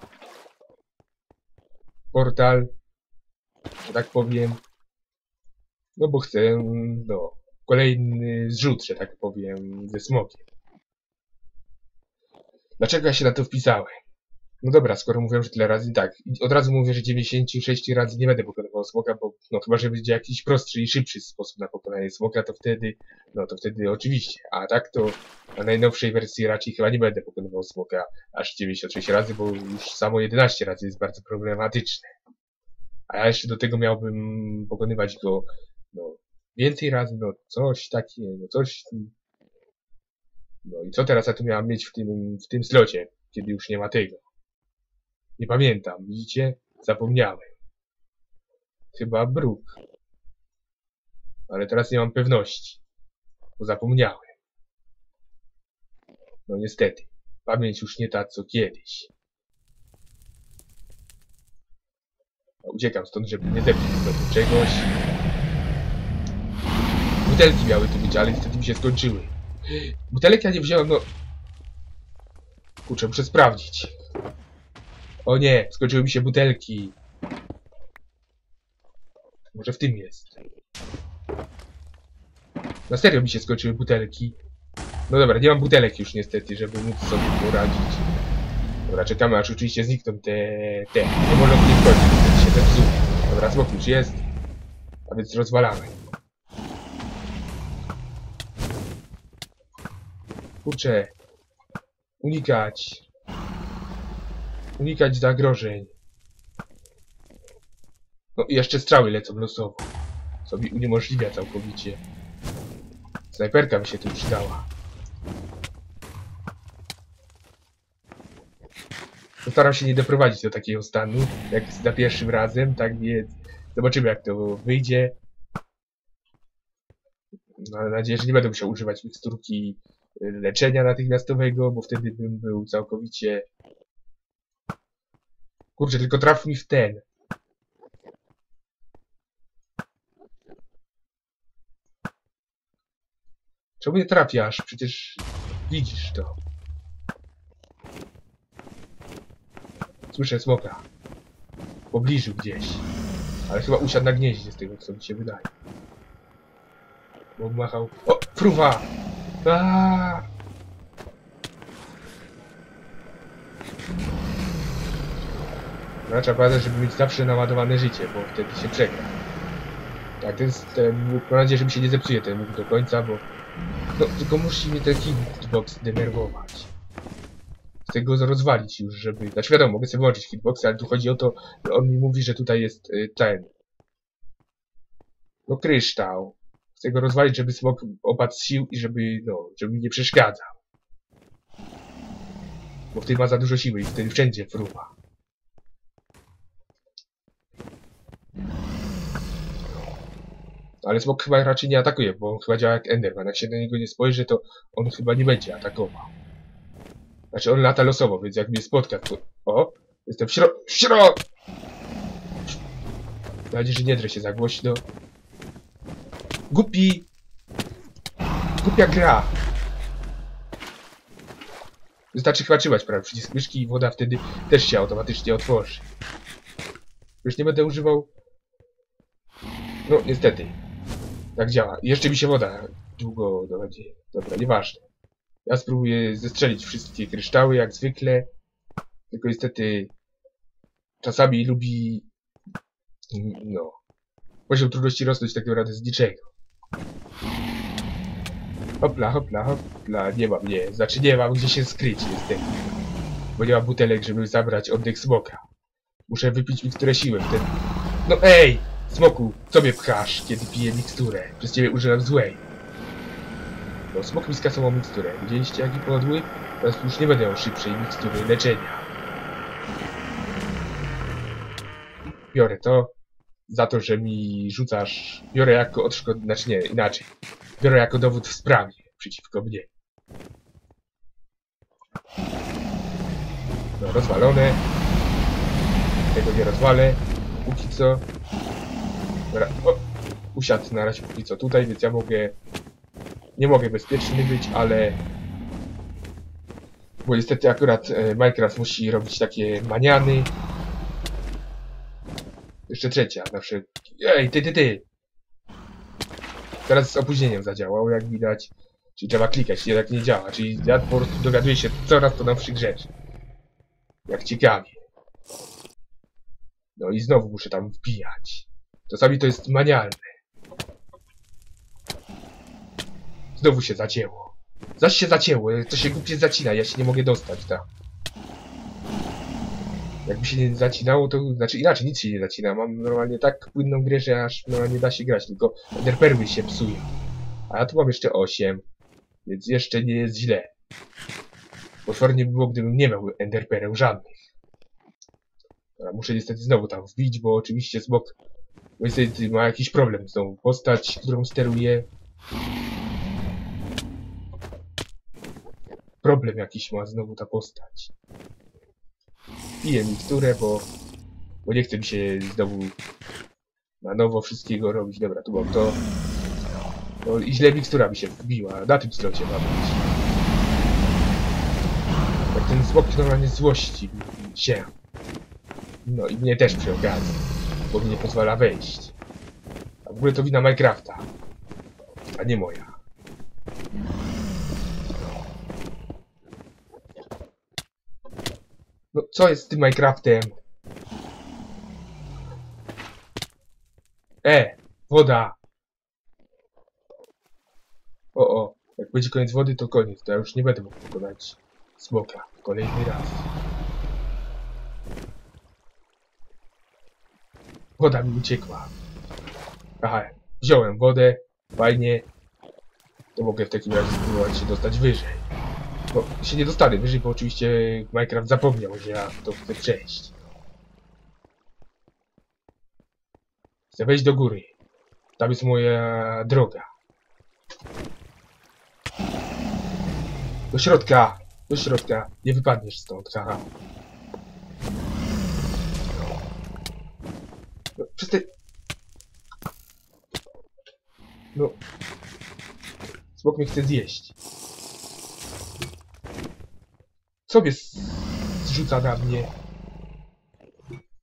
Portal. Że tak powiem. No bo chcę, no, kolejny zrzut, że tak powiem, ze smokiem. Dlaczego ja się na to wpisałem? No dobra, skoro mówię, że tyle razy, tak. Od razu mówię, że 96 razy nie będę pokonywał smoka, bo no chyba, że będzie jakiś prostszy i szybszy sposób na pokonanie smoka, to wtedy, no to wtedy oczywiście. A tak to na najnowszej wersji raczej chyba nie będę pokonywał smoka aż 96 razy, bo już samo 11 razy jest bardzo problematyczne. A ja jeszcze do tego miałbym pokonywać go, no, więcej razy, no coś takiego, coś. No i co teraz ja tu miałem mieć w tym slocie, kiedy już nie ma tego? Nie pamiętam, widzicie? Zapomniałem. Chyba bruk. Ale teraz nie mam pewności. Bo zapomniałem. No niestety. Pamięć już nie ta co kiedyś. Uciekam stąd, żeby nie zepsuć do czegoś. Butelki miały tu być, ale niestety mi się skończyły. Butelek ja nie wziąłem, no... Kurczę, muszę sprawdzić. O nie, skończyły mi się butelki. Może w tym jest. Na serio mi się skończyły butelki. No dobra, nie mam butelek już niestety, żeby móc sobie poradzić. Dobra, czekamy aż oczywiście znikną te. Nie może nie wchodzić, wtedy się zepsuł. Dobra, smok już jest. A więc rozwalamy. Kurczę. Unikać. Unikać zagrożeń. No i jeszcze strzały lecą losowo. Co mi uniemożliwia całkowicie. Snajperka mi się tu przydała. Postaram się nie doprowadzić do takiego stanu, jak za pierwszym razem, tak więc zobaczymy jak to wyjdzie. Mam nadzieję, że nie będę musiał używać miksturki leczenia natychmiastowego, bo wtedy bym był całkowicie... Kurczę, tylko traf mi w ten. Czemu nie trafiasz? Przecież widzisz to. Słyszę smoka. W pobliżu gdzieś. Ale chyba usiadł na gnieździe z tego, co mi się wydaje. Bo machał... O! Fruwa! Aaaa! No, trzeba pamiętać, żeby mieć zawsze naładowane życie, bo wtedy się przegra. Tak, ten łuk, mam nadzieję, że mi się nie zepsuje ten łuk do końca, bo... No, tylko musi mnie ten hitbox denerwować. Chcę go rozwalić już, żeby... Znaczy wiadomo, mogę sobie włączyć hitbox, ale tu chodzi o to, że on mi mówi, że tutaj jest ten... No, kryształ. Chcę go rozwalić, żeby smok opadł z sił i żeby, no, żeby mi nie przeszkadzał. Bo wtedy ma za dużo siły i wtedy wszędzie fruwa. Ale smok chyba raczej nie atakuje, bo on chyba działa jak Enderman. Jak się do niego nie spojrzy, to on chyba nie będzie atakował. Znaczy on lata losowo, więc jak mnie spotka, to... O! Jestem w środku! Mam nadzieję, że nie drę się za głośno. Głupi! Głupia gra! Wystarczy chyba trzymać prawy przycisk myszki i woda wtedy też się automatycznie otworzy. Już nie będę używał... No, niestety. Tak działa. I jeszcze mi się woda długo dochodzi. Dobra, nieważne. Ja spróbuję zestrzelić wszystkie kryształy, jak zwykle. Tylko niestety... Czasami lubi... No... Poziom trudności rosnąć tak naprawdę z niczego. Hopla, hopla, hopla. Nie mam, nie. Znaczy nie mam gdzie się skryć, niestety. Bo nie mam butelek, żeby zabrać oddech smoka. Muszę wypić miksturę siły wtedy. No ej! Smoku, co mnie pchasz, kiedy piję miksturę? Przez ciebie użyłem złej. No, smok mi skasował miksturę. Widzieliście jaki podły? Teraz już nie będę miał szybszej mikstury leczenia. Biorę to. Za to, że mi rzucasz... Biorę jako odszkod... Znaczy nie, inaczej. Biorę jako dowód w sprawie przeciwko mnie. No, rozwalone. Tego nie rozwalę. Póki co. Dobra, o, usiadł na razie póki co tutaj, więc ja mogę... Nie mogę bezpieczny być, ale... Bo niestety akurat Minecraft musi robić takie maniany. Jeszcze trzecia, zawsze... Ej, ty! Teraz z opóźnieniem zadziałał, jak widać. Czyli trzeba klikać, jednak nie działa. Czyli ja po prostu dowiaduję się coraz to nowszych rzeczy. Jak ciekawie. No i znowu muszę tam wbijać. Czasami to jest manialne. Znowu się zacięło. Zaś się zacięło, to się głupie zacina, ja się nie mogę dostać tam. Jakby się nie zacinało, to znaczy inaczej, nic się nie zacina. Mam normalnie tak płynną grę, że aż normalnie da się grać, tylko enderperły się psują. A ja tu mam jeszcze 8, więc jeszcze nie jest źle. Potwornie by było, gdybym nie miał enderpereł żadnych. Dobra, muszę niestety znowu tam wbić, bo oczywiście smok niestety ma jakiś problem z tą postać, którą steruję. Problem jakiś ma znowu ta postać. Piję miksturę, bo nie chce mi się znowu na nowo wszystkiego robić. Dobra, tu mam to. No i źle mikstura mi się wbiła. Na tym slocie ma być. Tak ten smok normalnie złości się. No i mnie też przy okazji, bo mi nie pozwala wejść. A w ogóle to wina Minecrafta, a nie moja. No co jest z tym Minecraftem? Woda! O, jak będzie koniec wody, to koniec. To ja już nie będę mógł pokonać smoka kolejny raz. Woda mi uciekła. Aha, wziąłem wodę. Fajnie. To mogę w takim razie spróbować się dostać wyżej. No, się nie dostanę wyżej, bo oczywiście Minecraft zapomniał, że ja to chcę przejść. Chcę wejść do góry. Tam jest moja droga. Do środka! Do środka! Nie wypadniesz stąd, haha. No, przestań... No... Smok mnie chce zjeść. Co mnie zrzuca na mnie?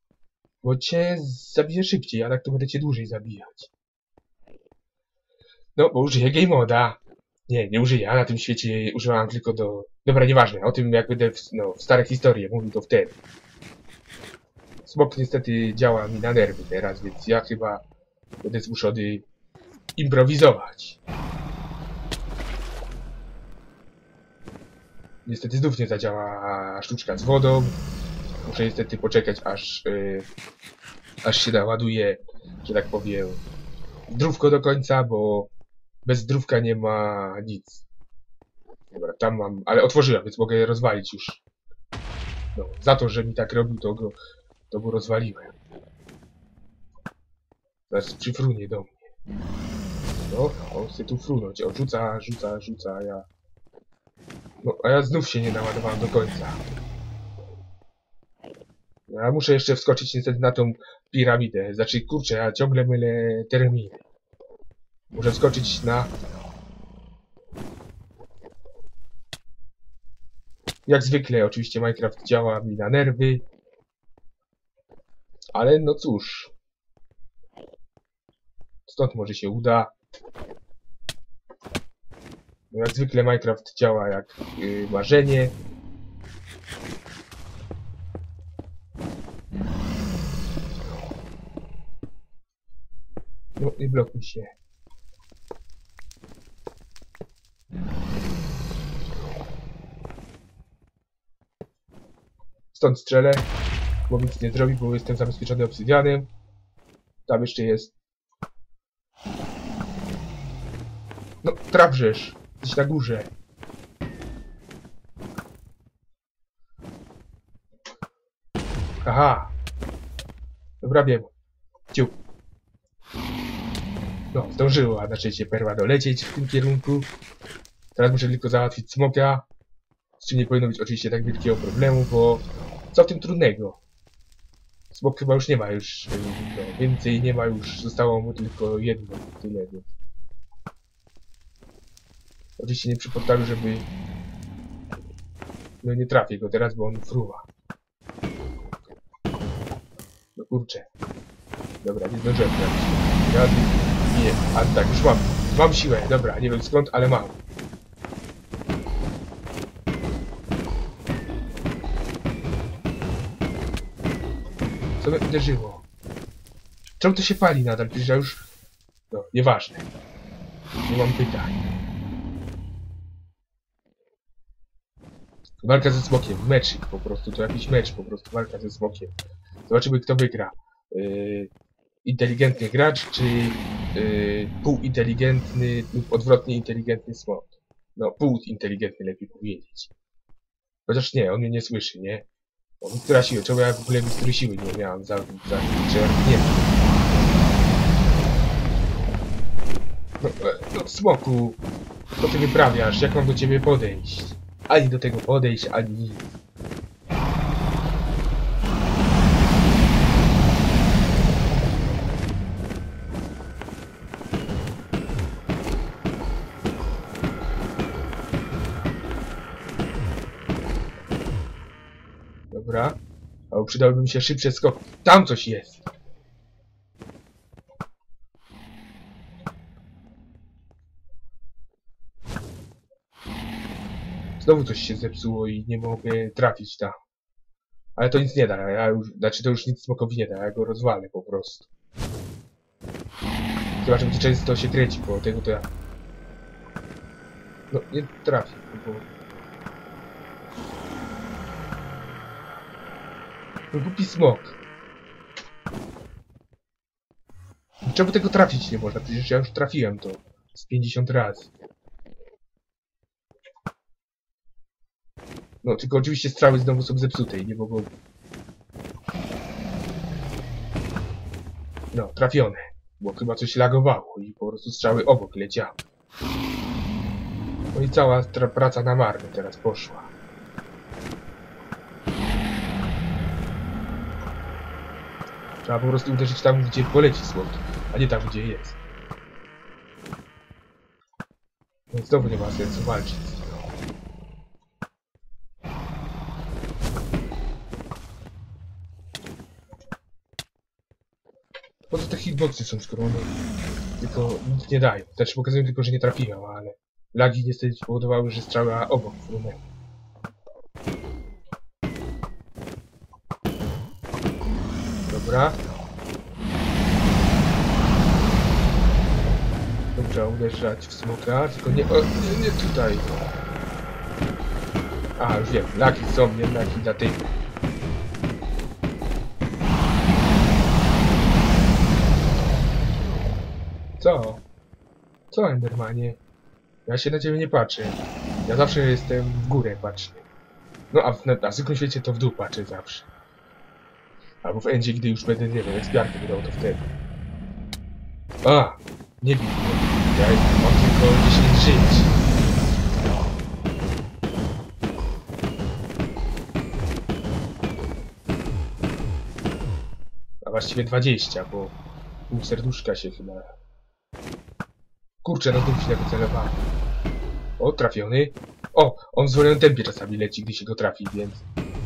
Bo cię zabiję szybciej, a tak to będę cię dłużej zabijać. No, bo użyję game moda. Nie użyję, a na tym świecie używam tylko do... Dobra, nieważne, o tym jak będę w stare historie mówił to wtedy. Smok niestety działa mi na nerwy teraz, więc ja chyba będę zmuszony improwizować. Niestety znów nie zadziała sztuczka z wodą. Muszę niestety poczekać, aż się naładuje, że tak powiem, zdrówko do końca, bo bez zdrówka nie ma nic. Dobra, tam mam, ale otworzyłem, więc mogę je rozwalić już. No, za to, że mi tak robił, to go rozwaliłem. Zaraz przyfrunie do mnie. No, on chce tu frunąć. O, rzuca, a ja... No, a ja znów się nie naładowałem do końca. Ja muszę jeszcze wskoczyć niestety na tą piramidę. Znaczy, kurczę, ja ciągle mylę terminy. Muszę wskoczyć na... Jak zwykle, oczywiście Minecraft działa mi na nerwy. Ale no cóż. Stąd może się uda. No jak zwykle Minecraft działa jak marzenie. No nie blokuj się. Stąd strzelę, bo nic nie zrobi, bo jestem zabezpieczony obsydianem. Tam jeszcze jest... No, trafrzesz. Jesteś na górze. Aha. Dobra, wiem. Ciu. No, zdążyła na szczęście perła dolecieć w tym kierunku. Teraz muszę tylko załatwić smoka. Z czym nie powinno być oczywiście tak wielkiego problemu, bo... Co w tym trudnego? Smok chyba już nie ma już... No, więcej nie ma już. Zostało mu tylko jedno. Tyle, więc... Oczywiście nie przy portalu, żeby... No nie trafię go teraz, bo on fruwa. No kurczę. Dobra, nie zdążyłem trafić. Ja nie, a tak, już mam. Mam siłę, dobra, nie wiem skąd, ale mam. Co mnie uderzyło? Czemu to się pali nadal? Przecież ja już... No, nieważne. Nie mam pytań. Walka ze smokiem. Meczyk po prostu. To jakiś mecz po prostu. Walka ze smokiem. Zobaczymy kto wygra. Inteligentny gracz, czy półinteligentny lub odwrotnie inteligentny smok. No, półinteligentny lepiej powiedzieć. Chociaż nie, on mnie nie słyszy, nie? O, która siły? Czemu ja w ogóle mistury siły nie miałem za nie. No, smoku, co ty wyprawiasz? Jak mam do ciebie podejść? Ani do tego podejść, ani nic. Dobra. O, przydałby mi się szybszy skok. Tam coś jest. Znowu coś się zepsuło i nie mogę trafić tam. Ale to nic nie da. Ja już, znaczy to już nic smokowi nie da. Ja go rozwalę po prostu. Chyba, że będzie często się kręci, bo tego to ja... No, nie trafię, bo... No, głupi smok. Czemu tego trafić nie można? Przecież ja już trafiłem to z 50 razy. No, tylko oczywiście strzały znowu są zepsute i nie mogą... No, trafione. Bo chyba coś lagowało i po prostu strzały obok leciały. No i cała praca na marne teraz poszła. Trzeba po prostu uderzyć tam, gdzie poleci smok, a nie tam, gdzie jest. No znowu nie ma sensu walczyć. Po co te hitboxy są, skoro one tylko nic nie dają. Znaczy pokazują tylko, że nie trafiłem, ale lagi niestety spowodowały, że strzała obok frunęła. Dobra. Dobrze, uderzać w smoka, tylko nie... O, nie tutaj. A, już wiem, lagi są jednak i dlatego. Co? Co, Endermanie? Ja się na ciebie nie patrzę. Ja zawsze jestem w górę patrzę. No, a w zwykłym świecie to w dół patrzę zawsze. Albo w endzie, gdy już będę, nie wiem, ekspiarkę wydał, to wtedy. A! Nie bij mnie. Ja mam tylko 10 żyć. A właściwie 20, bo pół serduszka się chyba... Kurczę, no znów źle wycelowałem. O, trafiony. O, on w zwolnionym tempie czasami leci, gdy się go trafi, więc...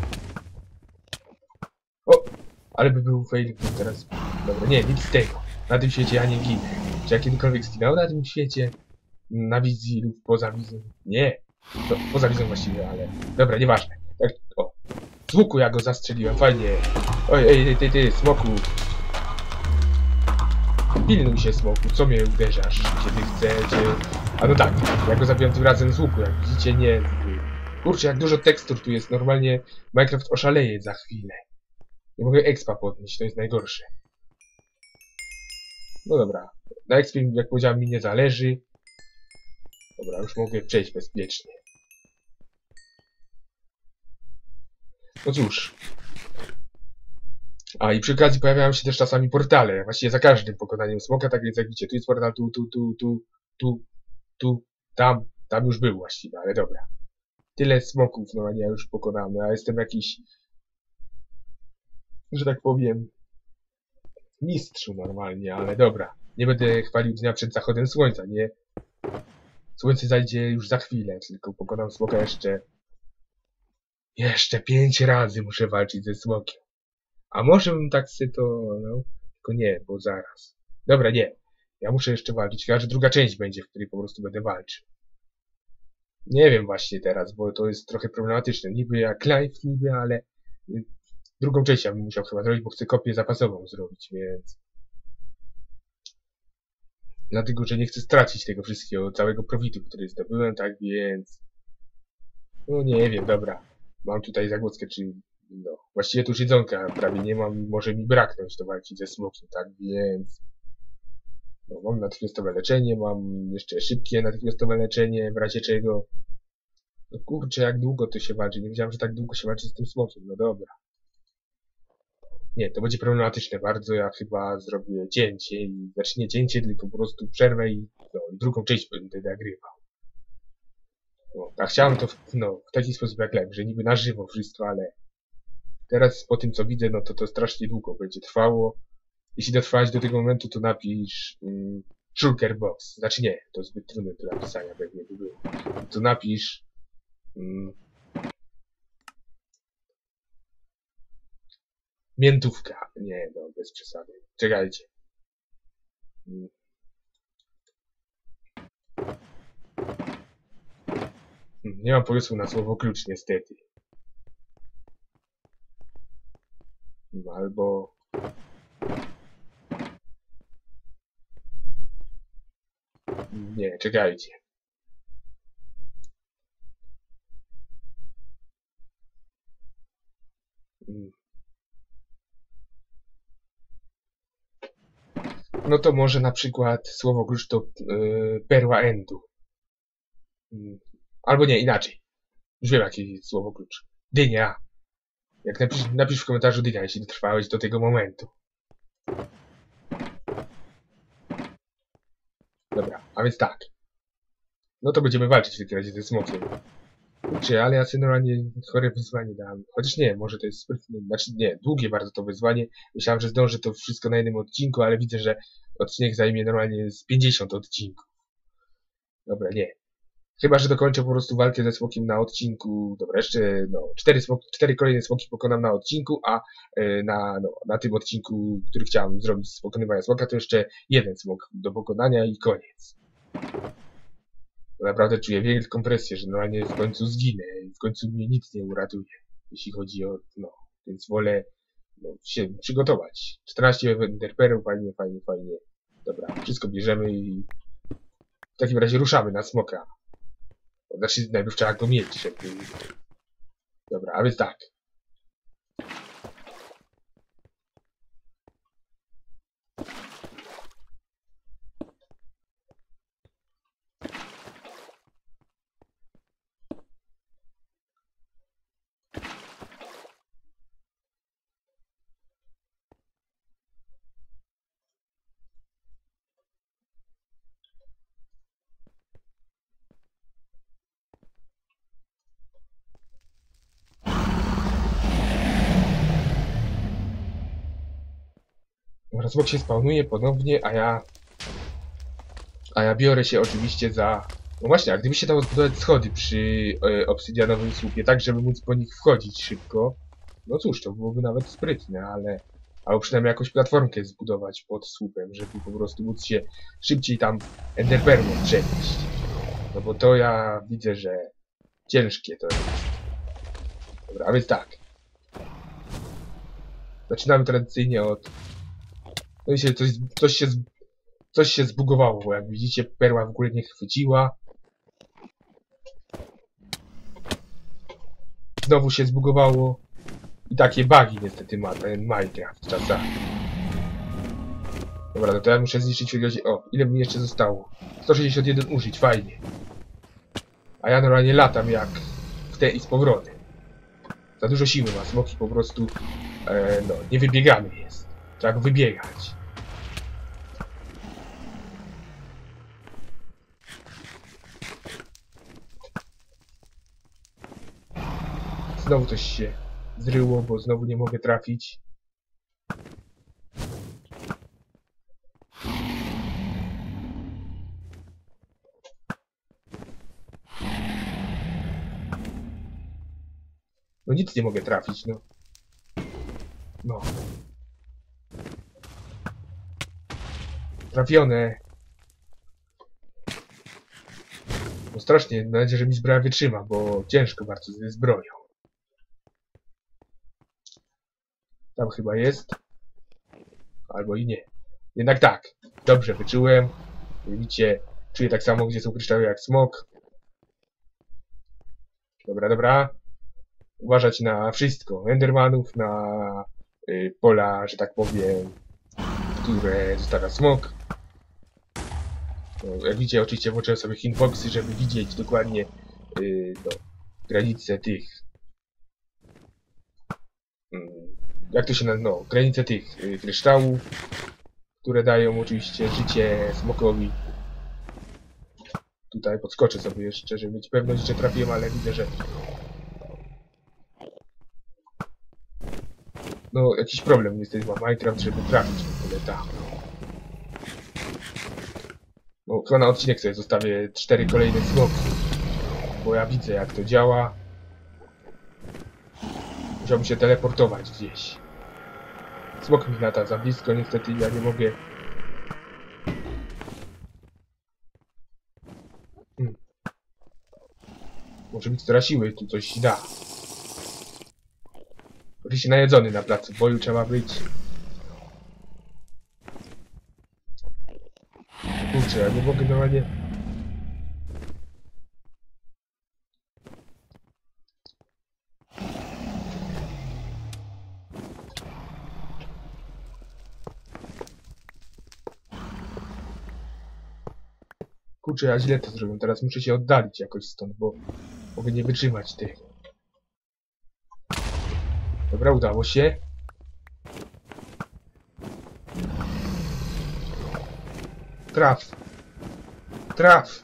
O! Ale by był fail teraz... Dobra, nie, nic z tego. Na tym świecie ja nie ginę. Czy ja kiedykolwiek zginął na tym świecie? Na wizji lub poza wizją? Nie. No, poza wizją właściwie, ale... Dobra, nieważne. Tak, o. Z łuku ja go zastrzeliłem, fajnie. Oj, ej, ty, smoku. Pilnuj się, smoku, co mnie uderzasz, kiedy chcecie... A no tak, ja go zabiłem tym razem z łuku, jak widzicie, nie... Kurczę, jak dużo tekstur tu jest, normalnie Minecraft oszaleje za chwilę. Nie mogę expa podnieść, to jest najgorsze. No dobra, na expie, jak powiedziałem, mi nie zależy. Dobra, już mogę przejść bezpiecznie. No cóż. A i przy okazji pojawiają się też czasami portale, właściwie za każdym pokonaniem smoka, tak więc jak widzicie, tu jest portal, tu, tam już był właściwie, ale dobra. Tyle smoków, no nie, już pokonamy, a jestem jakiś, że tak powiem, mistrzu normalnie, ale dobra. Nie będę chwalił dnia przed zachodem słońca, nie. Słońce zajdzie już za chwilę, tylko pokonam smoka jeszcze 5 razy muszę walczyć ze smokiem. A może bym tak sobie to, no, tylko nie, bo zaraz. Dobra, nie. Ja muszę jeszcze walczyć, chyba że druga część będzie, w której po prostu będę walczył. Nie wiem właśnie teraz, bo to jest trochę problematyczne. Niby jak live, niby, ale drugą część ja bym musiał chyba zrobić, bo chcę kopię zapasową zrobić, więc... Dlatego, że nie chcę stracić tego wszystkiego, całego profitu, który zdobyłem, tak więc... No nie wiem, dobra. Mam tutaj zagłoskę, czy... No, właściwie tu już jedzonka prawie nie mam, może mi braknąć do walki ze smokiem, tak więc... No, mam natychmiastowe leczenie, mam jeszcze szybkie natychmiastowe leczenie, w razie czego... No kurczę, jak długo to się walczy, nie wiedziałem, że tak długo się walczy z tym smokiem, no dobra. Nie, to będzie problematyczne bardzo, ja chyba zrobię cięcie, znaczy nie cięcie, tylko po prostu przerwę i drugą część będę nagrywał. No, a chciałem to w taki sposób jak live, że niby na żywo wszystko, ale teraz po tym co widzę, no to strasznie długo będzie trwało. Jeśli dotrwałeś do tego momentu, to napisz Shulker Box. Znaczy nie, to zbyt trudne do napisania, pewnie by było. To napisz miętówka. Nie, no bez przesady. Czekajcie. Nie mam pomysłu na słowo klucz, niestety. Albo... Nie, czekajcie. No to może na przykład słowo klucz to perła endu. Albo nie, inaczej. Już wiem jakie jest słowo klucz. Dynia. Jak napisz w komentarzu dynia, jeśli dotrwałeś do tego momentu. Dobra, a więc tak. No to będziemy walczyć w takim razie ze smokiem. Kurczę, ale ja sobie normalnie chore wyzwanie dałem. Chociaż nie, może to jest sprytne. Znaczy nie, długie bardzo to wyzwanie. Myślałem, że zdążę to wszystko na jednym odcinku, ale widzę, że odcinek zajmie normalnie z 50 odcinków. Dobra, nie. Chyba że dokończę po prostu walkę ze smokiem na odcinku. Dobra, jeszcze no, 4 kolejne smoki pokonam na odcinku, a na tym odcinku, który chciałem zrobić z pokonywania smoka, to jeszcze jeden smok do pokonania i koniec. Naprawdę czuję wielką presję, że normalnie w końcu zginę i w końcu mnie nic nie uratuje, jeśli chodzi o, no, więc wolę się przygotować. 14 enderperów, fajnie, fajnie, fajnie. Dobra, wszystko bierzemy i w takim razie ruszamy na smoka. Znaczy, najpierw trzeba go mieć, żeby... Dobra, a więc tak. Dobra, smok się spawnuje ponownie, a ja biorę się oczywiście za... No właśnie, a gdyby się dało zbudować schody przy obsydianowym słupie, tak żeby móc po nich wchodzić szybko, no cóż, to byłoby nawet sprytne, ale... Albo przynajmniej jakąś platformkę zbudować pod słupem, żeby po prostu móc się szybciej tam enderpermem przenieść. No bo to ja widzę, że ciężkie to jest. Dobra, a więc tak. Zaczynamy tradycyjnie od... No i się coś się zbugowało, bo jak widzicie, perła w ogóle nie chwyciła. Znowu się zbugowało. I takie bugi niestety ma ten Minecraft czasami. Dobra, no to ja muszę zliczyć ilość... O, ile mi jeszcze zostało? 161 użyć, fajnie. A ja normalnie latam jak w te i z powrotem. Za dużo siły ma, smoki po prostu... no, nie wybiegany jest. Trzeba go wybiegać. Znowu coś się zryło, bo znowu nie mogę trafić. No nic nie mogę trafić, no. No. Trafione. No strasznie, mam nadzieję, że mi zbroja wytrzyma, bo ciężko bardzo ze zbroją. Tam chyba jest. Albo i nie. Jednak tak. Dobrze wyczułem. Widzicie, czuję tak samo, gdzie są kryształy jak smok. Dobra, dobra. Uważać na wszystko. Endermanów, na pola, że tak powiem, które zostawia smok. No, jak widzicie, oczywiście włączyłem sobie hitboxy, żeby widzieć dokładnie no, granice tych... jak to się nazywa? No, granice tych kryształów, które dają oczywiście życie smokowi. Tutaj podskoczę sobie jeszcze, żeby mieć pewność, że trafiłem, ale widzę, że... No, jakiś problem niestety ma Minecraft, żeby trafić w ogóle tam. No, chyba na odcinek sobie zostawię 4 kolejne smoki. Bo ja widzę, jak to działa. Musiałbym się teleportować gdzieś. Smok mi lata za blisko, niestety ja nie mogę... Może być coraz siły, tu coś da. Oczywiście najedzony na placu boju trzeba być. Kurczę, ja nie mogę normalnie... Kurczę, ja źle to zrobiłem. Teraz muszę się oddalić jakoś stąd, bo mogę nie wytrzymać tych. Dobra, udało się. Traf. Traf.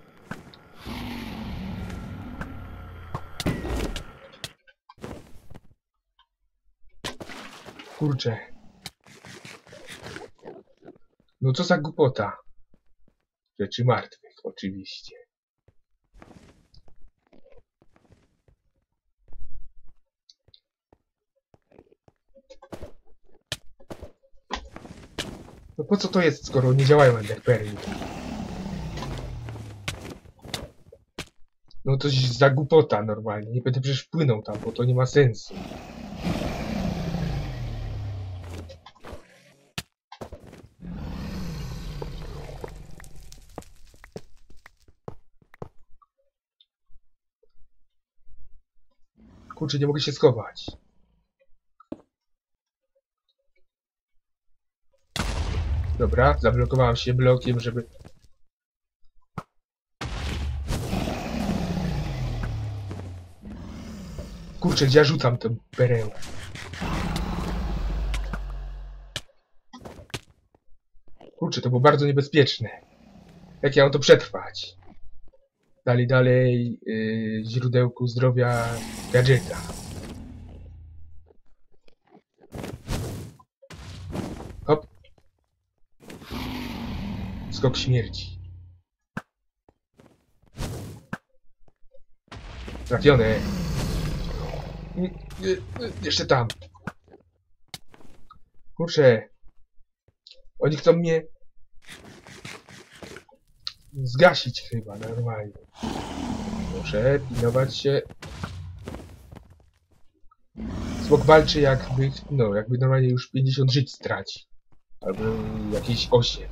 Kurczę. No co za głupota. Rzeczy martwych, oczywiście. No po co to jest, skoro nie działają enderpearly? No to za głupota normalnie. Nie będę przecież płynął tam, bo to nie ma sensu. Kurczę, nie mogę się schować. Dobra, zablokowałem się blokiem, żeby... Kurczę, gdzie ja rzucam tę perełę? Kurczę, to było bardzo niebezpieczne. Jak ja mam to przetrwać? Dalej, źródełku zdrowia gadżeta. Hop. Skok śmierci. Trafione. Jeszcze tam. Kurczę. Oni chcą mnie zgasić chyba normalnie. Muszę pilnować się. Smok walczy jakby, no, jakby normalnie już 50 żyć straci. Albo jakieś 8.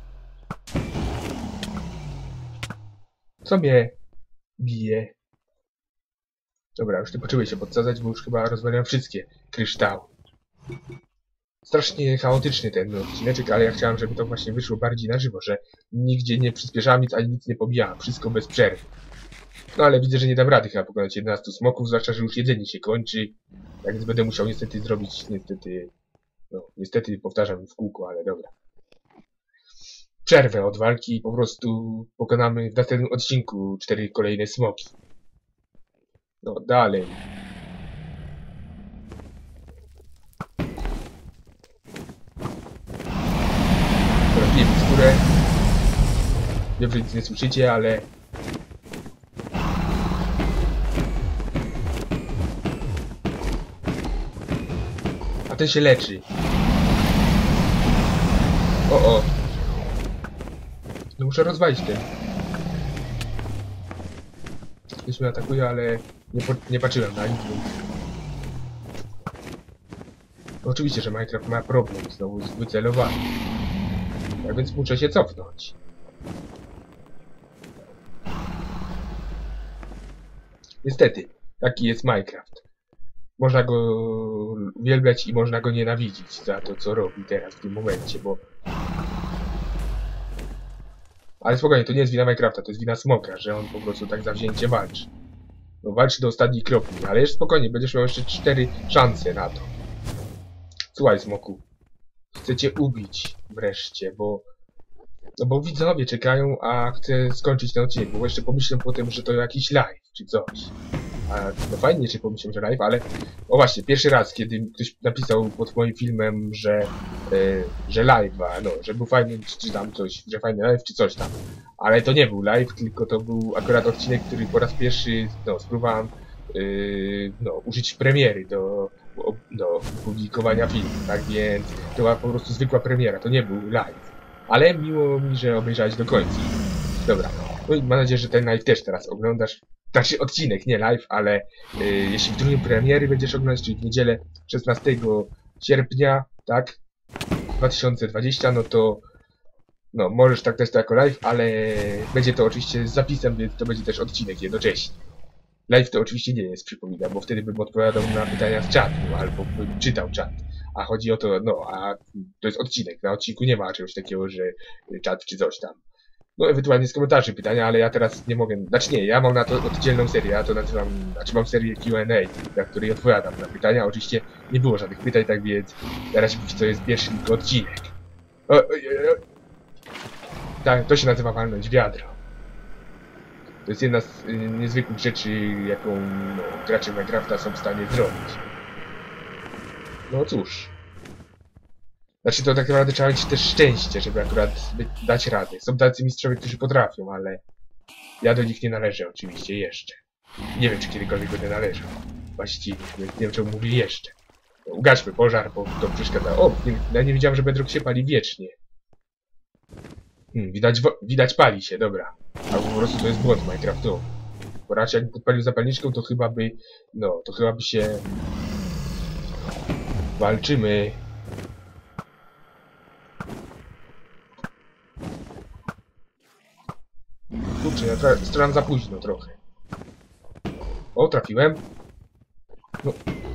Co mnie bije? Dobra, już nie potrzebuję się podsadzać, bo już chyba rozwaliłem wszystkie kryształy. Strasznie chaotyczny ten odcineczek, ale ja chciałem, żeby to właśnie wyszło bardziej na żywo, że nigdzie nie przyspieszałem nic, ani nic nie pobijałem. Wszystko bez przerwy. No ale widzę, że nie dam rady chyba pokonać 11 smoków, zwłaszcza, że już jedzenie się kończy. Tak więc będę musiał niestety zrobić, niestety powtarzam w kółko, ale dobra. Przerwę od walki i po prostu pokonamy w następnym odcinku 4 kolejne smoki. No, dalej. Trafiłem w skórę. Wiem, że nic nie słyszycie, ale... A ten się leczy. O. No muszę rozwalić ten. Ktoś mnie atakuje, ale nie patrzyłem na nic, więc... No, oczywiście, że Minecraft ma problem znowu z wycelowaniem. Tak więc muszę się cofnąć. Niestety, taki jest Minecraft. Można go uwielbiać i można go nienawidzić za to, co robi teraz w tym momencie, bo... Ale spokojnie, to nie jest wina Minecrafta, to jest wina Smoka, że on po prostu tak zawzięcie walczy. No walczy do ostatniej kropli, ale jeszcze spokojnie, będziesz miał jeszcze 4 szanse na to. Słuchaj, Smoku. Chcę cię ubić wreszcie, bo... No bo widzowie czekają, a chcę skończyć ten odcinek, bo jeszcze pomyślę potem, że to jakiś live, czy coś. A, no fajnie, czy pomyślę, że live, ale... O właśnie, pierwszy raz, kiedy ktoś napisał pod moim filmem, że live'a, no, że był fajny, czy tam coś, że fajny live, czy coś tam. Ale to nie był live, tylko to był akurat odcinek, który po raz pierwszy, no, spróbowałem, użyć premiery do publikowania filmu, tak więc to była po prostu zwykła premiera, to nie był live. Ale miło mi, że obejrzałeś do końca. Dobra, no i mam nadzieję, że ten live też teraz oglądasz. Znaczy odcinek, nie live, ale jeśli w dniu premiery będziesz oglądać, czyli w niedzielę 16 sierpnia, tak, 2020, no to no, możesz tak też to jako live, ale będzie to oczywiście z zapisem, więc to będzie też odcinek jednocześnie. Live to oczywiście nie jest, przypominam, bo wtedy bym odpowiadał na pytania z czatu, albo bym czytał czat. A chodzi o to, no, a to jest odcinek. Na odcinku nie ma czegoś takiego, że czat czy coś tam. No, ewentualnie z komentarzy pytania, ale ja teraz nie mogę... Znaczy nie, ja mam na to oddzielną serię, ja to nazywam... Znaczy mam serię Q&A, na której odpowiadam na pytania. Oczywiście nie było żadnych pytań, tak więc na razie to jest pierwszy tylko odcinek. Tak, to się nazywa walnąć wiadro. To jest jedna z niezwykłych rzeczy, jaką gracze Minecrafta są w stanie zrobić. No cóż. Znaczy to tak naprawdę trzeba mieć też szczęście, żeby akurat dać radę. Są tacy mistrzowie, którzy potrafią, ale ja do nich nie należę oczywiście jeszcze. Nie wiem, czy kiedykolwiek będę należał. Właściwie, nie wiem, czemu mówię jeszcze. No, ugaśmy pożar, bo to przeszkadza. O, ja nie wiedziałem, że bedrock się pali wiecznie. Widać pali się, dobra. Albo po prostu to jest błąd Minecraftowy. Bo raczej jakby podpalił zapalniczką, to chyba by... No, to chyba by się... Walczymy. Kurczę, ja strzelam za późno trochę. O, trafiłem. No.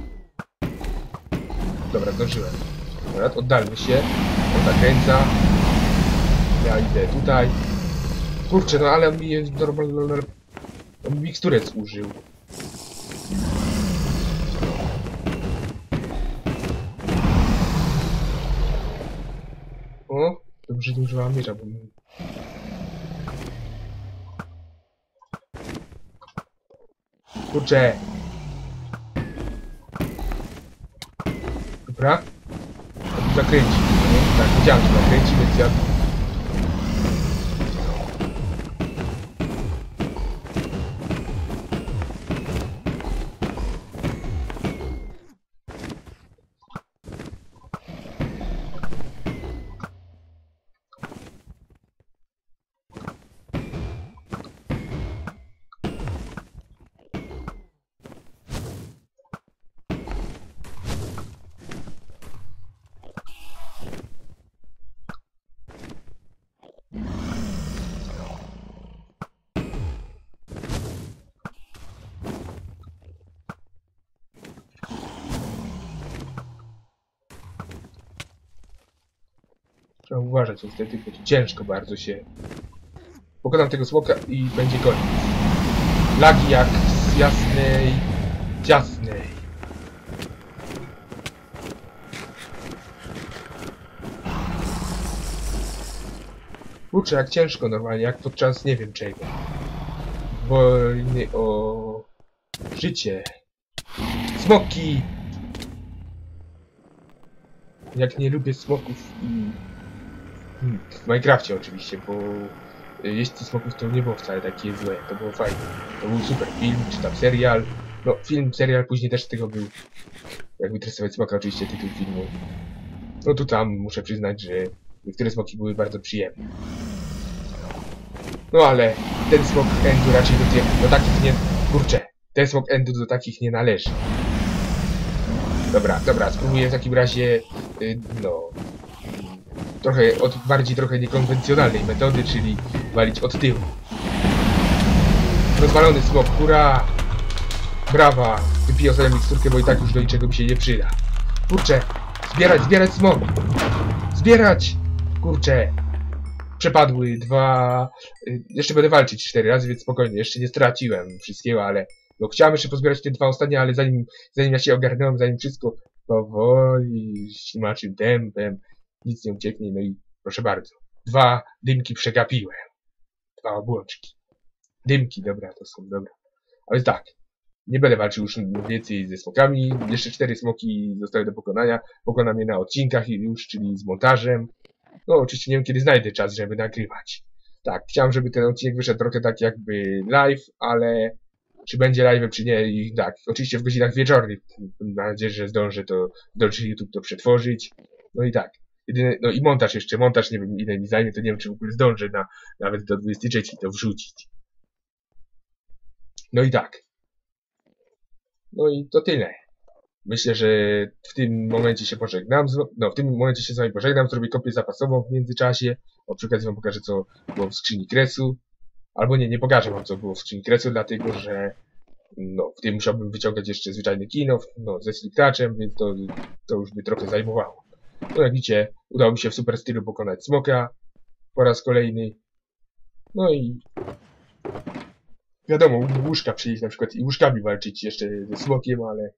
Dobra, zdążyłem. Dobra, oddalmy się. On zakręca. Ja idę tutaj. Kurczę, no ale on mi jest normalnie... On mi miksturec użył. O, dobrze nie używałem miecza, bo... Kurczę! Dobra. A tu zakręci. No, tak, widziałem, że zakręci, więc ja... Trzeba uważać niestety, bo ciężko bardzo się... Pokonam tego smoka i będzie koniec. Lagi jak z jasnej... ciasnej. Kurczę, jak ciężko normalnie, jak podczas nie wiem czego. Wojny o... życie. Smoki! Jak nie lubię smoków i... w Minecrafcie oczywiście, bo jeść tych smoków to nie było wcale takie złe, to było fajne. To był super film, czy tam serial. No, film, serial później też z tego był. Jakby tresować smoka, oczywiście tytuł filmu. No tu tam muszę przyznać, że niektóre smoki były bardzo przyjemne. No ale ten smok endu raczej do takich nie... Kurczę, ten smok endu do takich nie należy. Dobra, spróbuję w takim razie, no... trochę niekonwencjonalnej metody, czyli walić od tyłu. Rozwalony smok, hurra! Brawa! Wypiję sobie miksturkę, bo i tak już do niczego mi się nie przyda. Kurczę! Zbierać smok! Zbierać! Kurczę! Przepadły 2... Jeszcze będę walczyć 4 razy, więc spokojnie. Jeszcze nie straciłem wszystkiego, ale... No chciałem jeszcze pozbierać te 2 ostatnie, ale zanim ja się ogarnąłem, zanim wszystko powoli, ślimaczym tempem, nic nie ucieknie, no i proszę bardzo. 2 dymki przegapiłem. 2 obłączki. Dymki, dobra, to są dobra. A więc tak. Nie będę walczył już więcej ze smokami. Jeszcze 4 smoki zostały do pokonania. Pokonam je na odcinkach już, czyli z montażem. No oczywiście nie wiem kiedy znajdę czas, żeby nagrywać. Tak, chciałem, żeby ten odcinek wyszedł trochę tak jakby live, ale czy będzie live, czy nie, i tak, oczywiście w godzinach wieczornych. Mam nadzieję, że zdąży YouTube to przetworzyć. No i tak. No i montaż nie wiem ile mi zajmie, to nie wiem czy w ogóle zdążę nawet do 23 to wrzucić. No i tak. No i to tyle. Myślę, że w tym momencie się pożegnam. No, w tym momencie się z wami pożegnam. Zrobię kopię zapasową w międzyczasie. Przy okazji wam pokażę, co było w skrzyni kresu. Albo nie pokażę wam, co było w skrzyni kresu, dlatego że no, w tym musiałbym wyciągać jeszcze zwyczajny kino, no, ze sliktaczem, więc to już by trochę zajmowało. No, jak widzicie, udało mi się w super stylu pokonać smoka po raz kolejny. No i wiadomo, łóżka przyjść na przykład i łóżkami walczyć jeszcze ze smokiem, ale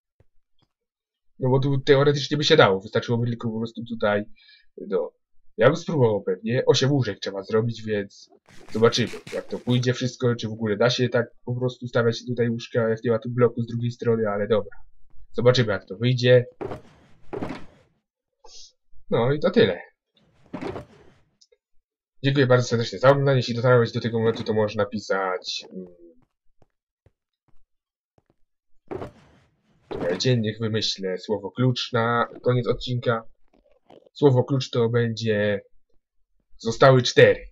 no bo tu teoretycznie by się dało, wystarczyłoby tylko po prostu tutaj, no, ja bym spróbował pewnie, 8 łóżek trzeba zrobić, więc zobaczymy, jak to pójdzie wszystko, czy w ogóle da się tak po prostu stawiać tutaj łóżka, jak nie ma tu bloku z drugiej strony, ale dobra. Zobaczymy, jak to wyjdzie. No i to tyle. Dziękuję bardzo serdecznie za oglądanie, jeśli dotarłeś do tego momentu, to możesz napisać... Czekajcie, niech wymyślę słowo klucz na koniec odcinka. Słowo klucz to będzie Zostały 4.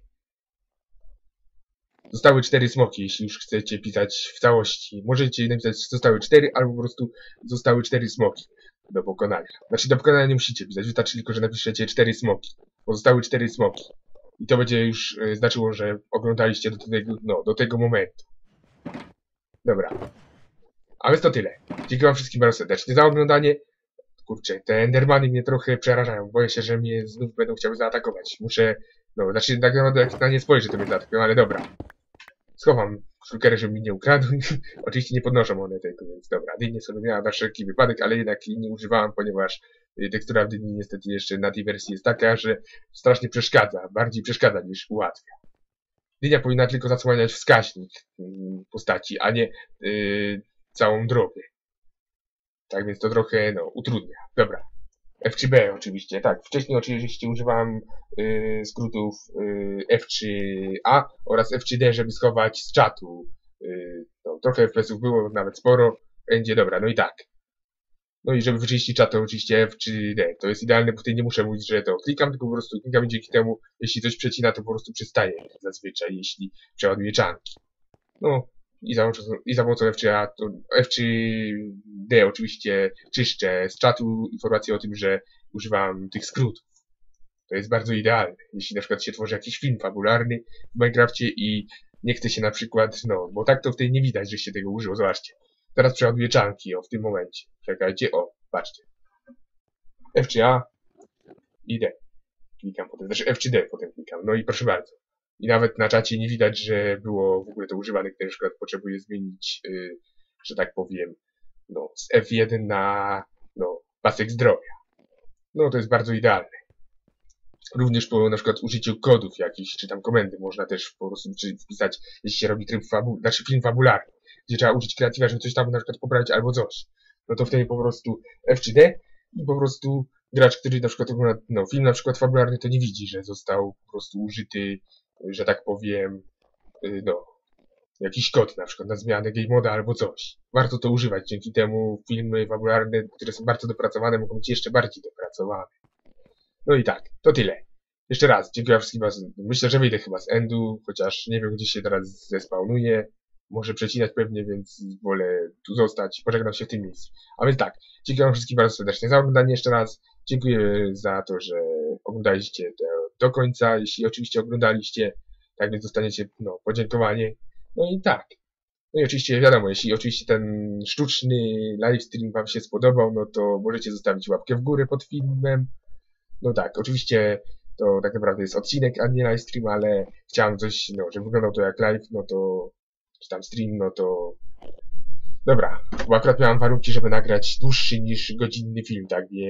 Zostały 4 smoki, jeśli już chcecie pisać w całości. Możecie napisać zostały 4, albo po prostu zostały 4 smoki do pokonania. Znaczy do pokonania nie musicie pisać, wystarczy tylko, że napiszecie 4 smoki. Pozostały 4 smoki. I to będzie już znaczyło, że oglądaliście do tego momentu. Dobra. A więc to tyle. Dziękuję wam wszystkim bardzo serdecznie za oglądanie. Kurczę, te endermany mnie trochę przerażają. Boję się, że mnie znów będą chciały zaatakować. Muszę... No, znaczy tak naprawdę jak na nie spojrzę, to mnie zaatakują, ale dobra. Schowam shulkery, żeby mi nie ukradł. Oczywiście nie podnoszą one tego, więc dobra. Dynię sobie miała na wszelki wypadek, ale jednak jej nie używałam, ponieważ tekstura w dyni niestety jeszcze na tej wersji jest taka, że strasznie przeszkadza. Bardziej przeszkadza niż ułatwia. Dynia powinna tylko zasłaniać wskaźnik postaci, a nie całą drogę. Tak więc to trochę, no, utrudnia. Dobra. F3B oczywiście, tak. Wcześniej oczywiście używałem skrótów F3A oraz F3D, żeby schować z czatu. No, trochę FPS-ów było, nawet sporo. Będzie dobra, no i tak. No i żeby wyczyścić czat, to oczywiście F3D. To jest idealne, bo tutaj nie muszę mówić, że to klikam, tylko po prostu klikam i dzięki temu, jeśli coś przecina, to po prostu przestaje zazwyczaj, jeśli przeładuję czanki. No, i za pomocą F3A, to F3D oczywiście czyszczę z czatu informacje o tym, że używam tych skrótów. To jest bardzo idealne. Jeśli na przykład się tworzy jakiś film fabularny w Minecrafcie i nie chce się na przykład, no, bo tak to wtedy nie widać, że się tego użyło. Zobaczcie. Teraz przeładuję czanki, o, w tym momencie. Czekajcie, o, patrzcie. F3A i D. Klikam potem, znaczy F3D potem klikam. No i proszę bardzo. I nawet na czacie nie widać, że było w ogóle to używane, gdy na przykład potrzebuję zmienić, że tak powiem, no, z F1 na, no, pasek zdrowia. No, to jest bardzo idealne. Również po na przykład użyciu kodów jakichś, czy tam komendy można też po prostu wpisać, jeśli się robi tryb film fabularny, gdzie trzeba użyć kreatywa, żeby coś tam na przykład poprawić albo coś. No to wtedy po prostu F3D i po prostu gracz, który na przykład ogląda, no, film na przykład fabularny, to nie widzi, że został po prostu użyty, że tak powiem, no, jakiś kod na przykład na zmianę game moda albo coś. Warto to używać, dzięki temu filmy fabularne, które są bardzo dopracowane, mogą być jeszcze bardziej dopracowane. No i tak, to tyle. Jeszcze raz, dziękuję wszystkim bardzo. Myślę, że wyjdę chyba z endu, chociaż nie wiem, gdzie się teraz zespawnuję. Może przecinać pewnie, więc wolę tu zostać. Pożegnam się w tym miejscu. A więc tak, dziękuję wam wszystkim bardzo serdecznie za oglądanie jeszcze raz. Dziękuję za to, że oglądaliście to do końca, jeśli oczywiście oglądaliście. Tak więc dostaniecie, no, podziękowanie. No i tak. No i oczywiście wiadomo, jeśli oczywiście ten sztuczny livestream wam się spodobał, no to możecie zostawić łapkę w górę pod filmem. No tak, oczywiście to tak naprawdę jest odcinek, a nie livestream, ale chciałem coś, no, żeby wyglądał to jak live, no to, czy tam stream, no to... Dobra, bo akurat miałem warunki, żeby nagrać dłuższy niż godzinny film,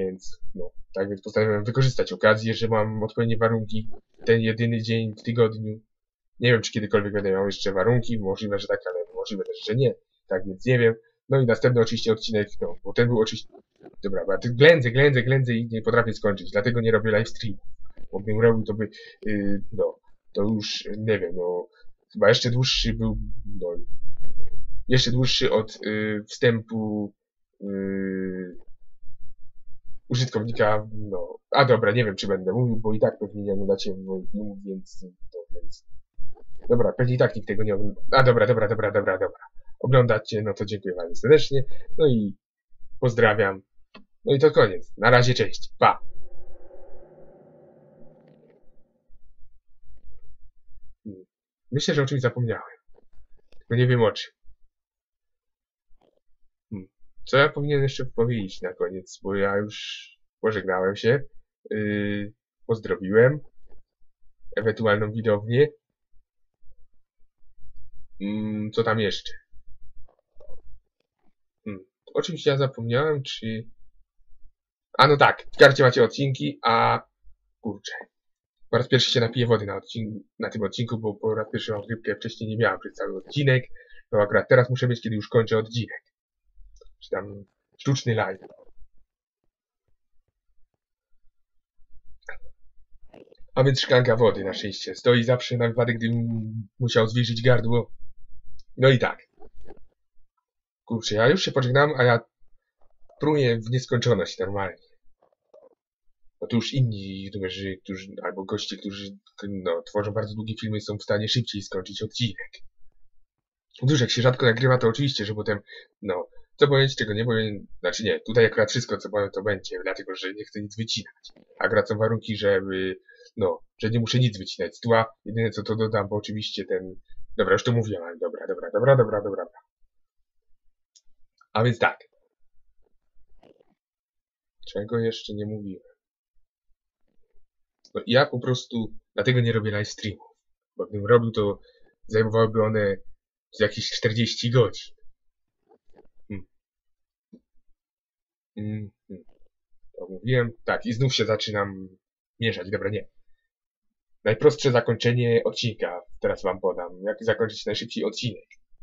tak więc postanowiłem wykorzystać okazję, że mam odpowiednie warunki ten jedyny dzień w tygodniu. Nie wiem, czy kiedykolwiek będę miał jeszcze warunki, możliwe, że tak, ale możliwe też, że nie. Tak więc nie wiem. No i następny oczywiście odcinek, no, bo ten był oczywiście... Dobra, bo ja tu ględzę i nie potrafię skończyć, dlatego nie robię live streamu. Bo gdybym robił, to by, no, to już, nie wiem, no, chyba jeszcze dłuższy był, no, jeszcze dłuższy od wstępu użytkownika, no, a dobra, nie wiem, czy będę mówił, bo i tak pewnie nie oglądacie moich filmów, więc, dobra, pewnie i tak nikt tego nie ogląda. A dobra. Oglądacie, no to dziękuję bardzo serdecznie, no i pozdrawiam. No i to koniec. Na razie, cześć. Pa. Myślę, że o czymś zapomniałem. Tylko nie wiem o czym. Co ja powinienem jeszcze powiedzieć na koniec, bo ja już pożegnałem się. Pozdrowiłem ewentualną widownię. Co tam jeszcze? O czymś ja zapomniałem, czy... A no tak, w karcie macie odcinki, a... Kurczę. Po raz pierwszy się napiję wody na tym odcinku, bo po raz pierwszy mam grypkę, wcześniej nie miałem przez cały odcinek. No akurat teraz muszę mieć, kiedy już kończę odcinek. Czy tam sztuczny live. A więc szklanka wody na szczęście stoi zawsze na wypadek, gdybym musiał zwilżyć gardło. No i tak. Kurczę, ja już się pożegnałem, a ja pruję w nieskończoność normalnie. No to już inni youtuberzy, którzy, albo goście, którzy no, tworzą bardzo długie filmy, są w stanie szybciej skończyć odcinek. Otóż jak się rzadko nagrywa, to oczywiście, że potem, no, co powiedzieć, czego nie powiem, znaczy nie, tutaj akurat wszystko, co powiem, to będzie, dlatego, że nie chcę nic wycinać. Akurat są warunki, żeby, no, że nie muszę nic wycinać z tła, jedyne co to dodam, bo oczywiście ten, dobra, już to mówiłem, ale dobra. A więc tak. Czego jeszcze nie mówiłem? No ja po prostu dlatego nie robię live streamów, bo gdybym robił, to zajmowałyby one jakieś 40 godzin. To mówiłem. Tak, i znów się zaczynam mieszać. Dobra, nie. Najprostsze zakończenie odcinka teraz wam podam. Jak zakończyć najszybciej odcinek.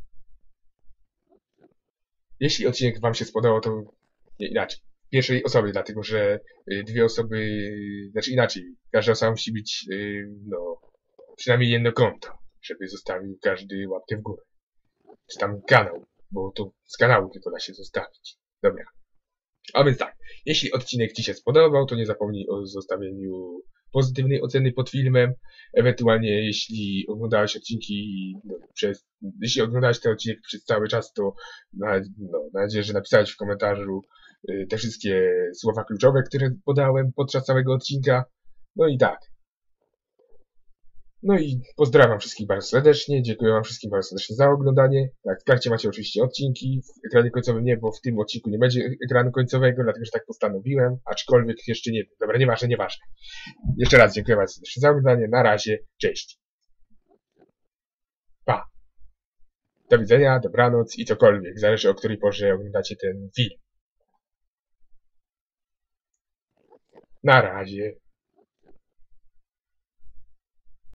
Jeśli odcinek wam się spodobał, to nie, inaczej. W pierwszej osobie, dlatego że dwie osoby, znaczy inaczej. Każda osoba musi być, no, przynajmniej jedno konto, żeby zostawił każdy łapkę w górę. Czy tam kanał, bo to z kanału tylko da się zostawić. Dobra. A więc tak, jeśli odcinek ci się spodobał, to nie zapomnij o zostawieniu pozytywnej oceny pod filmem. Ewentualnie jeśli oglądałeś odcinki, no, jeśli oglądałeś ten odcinek przez cały czas, to mam nadzieję, że napisałeś w komentarzu te wszystkie słowa kluczowe, które podałem podczas całego odcinka. No i tak. No i pozdrawiam wszystkich bardzo serdecznie, dziękuję wam wszystkim bardzo serdecznie za oglądanie. Tak, w karcie macie oczywiście odcinki, w ekranie końcowym nie, bo w tym odcinku nie będzie ekranu końcowego, dlatego że tak postanowiłem, aczkolwiek jeszcze nie wiem. Dobra, nieważne. Jeszcze raz dziękuję bardzo serdecznie za oglądanie, na razie, cześć. Pa. Do widzenia, dobranoc i cokolwiek, zależy o której porze oglądacie ten film. Na razie.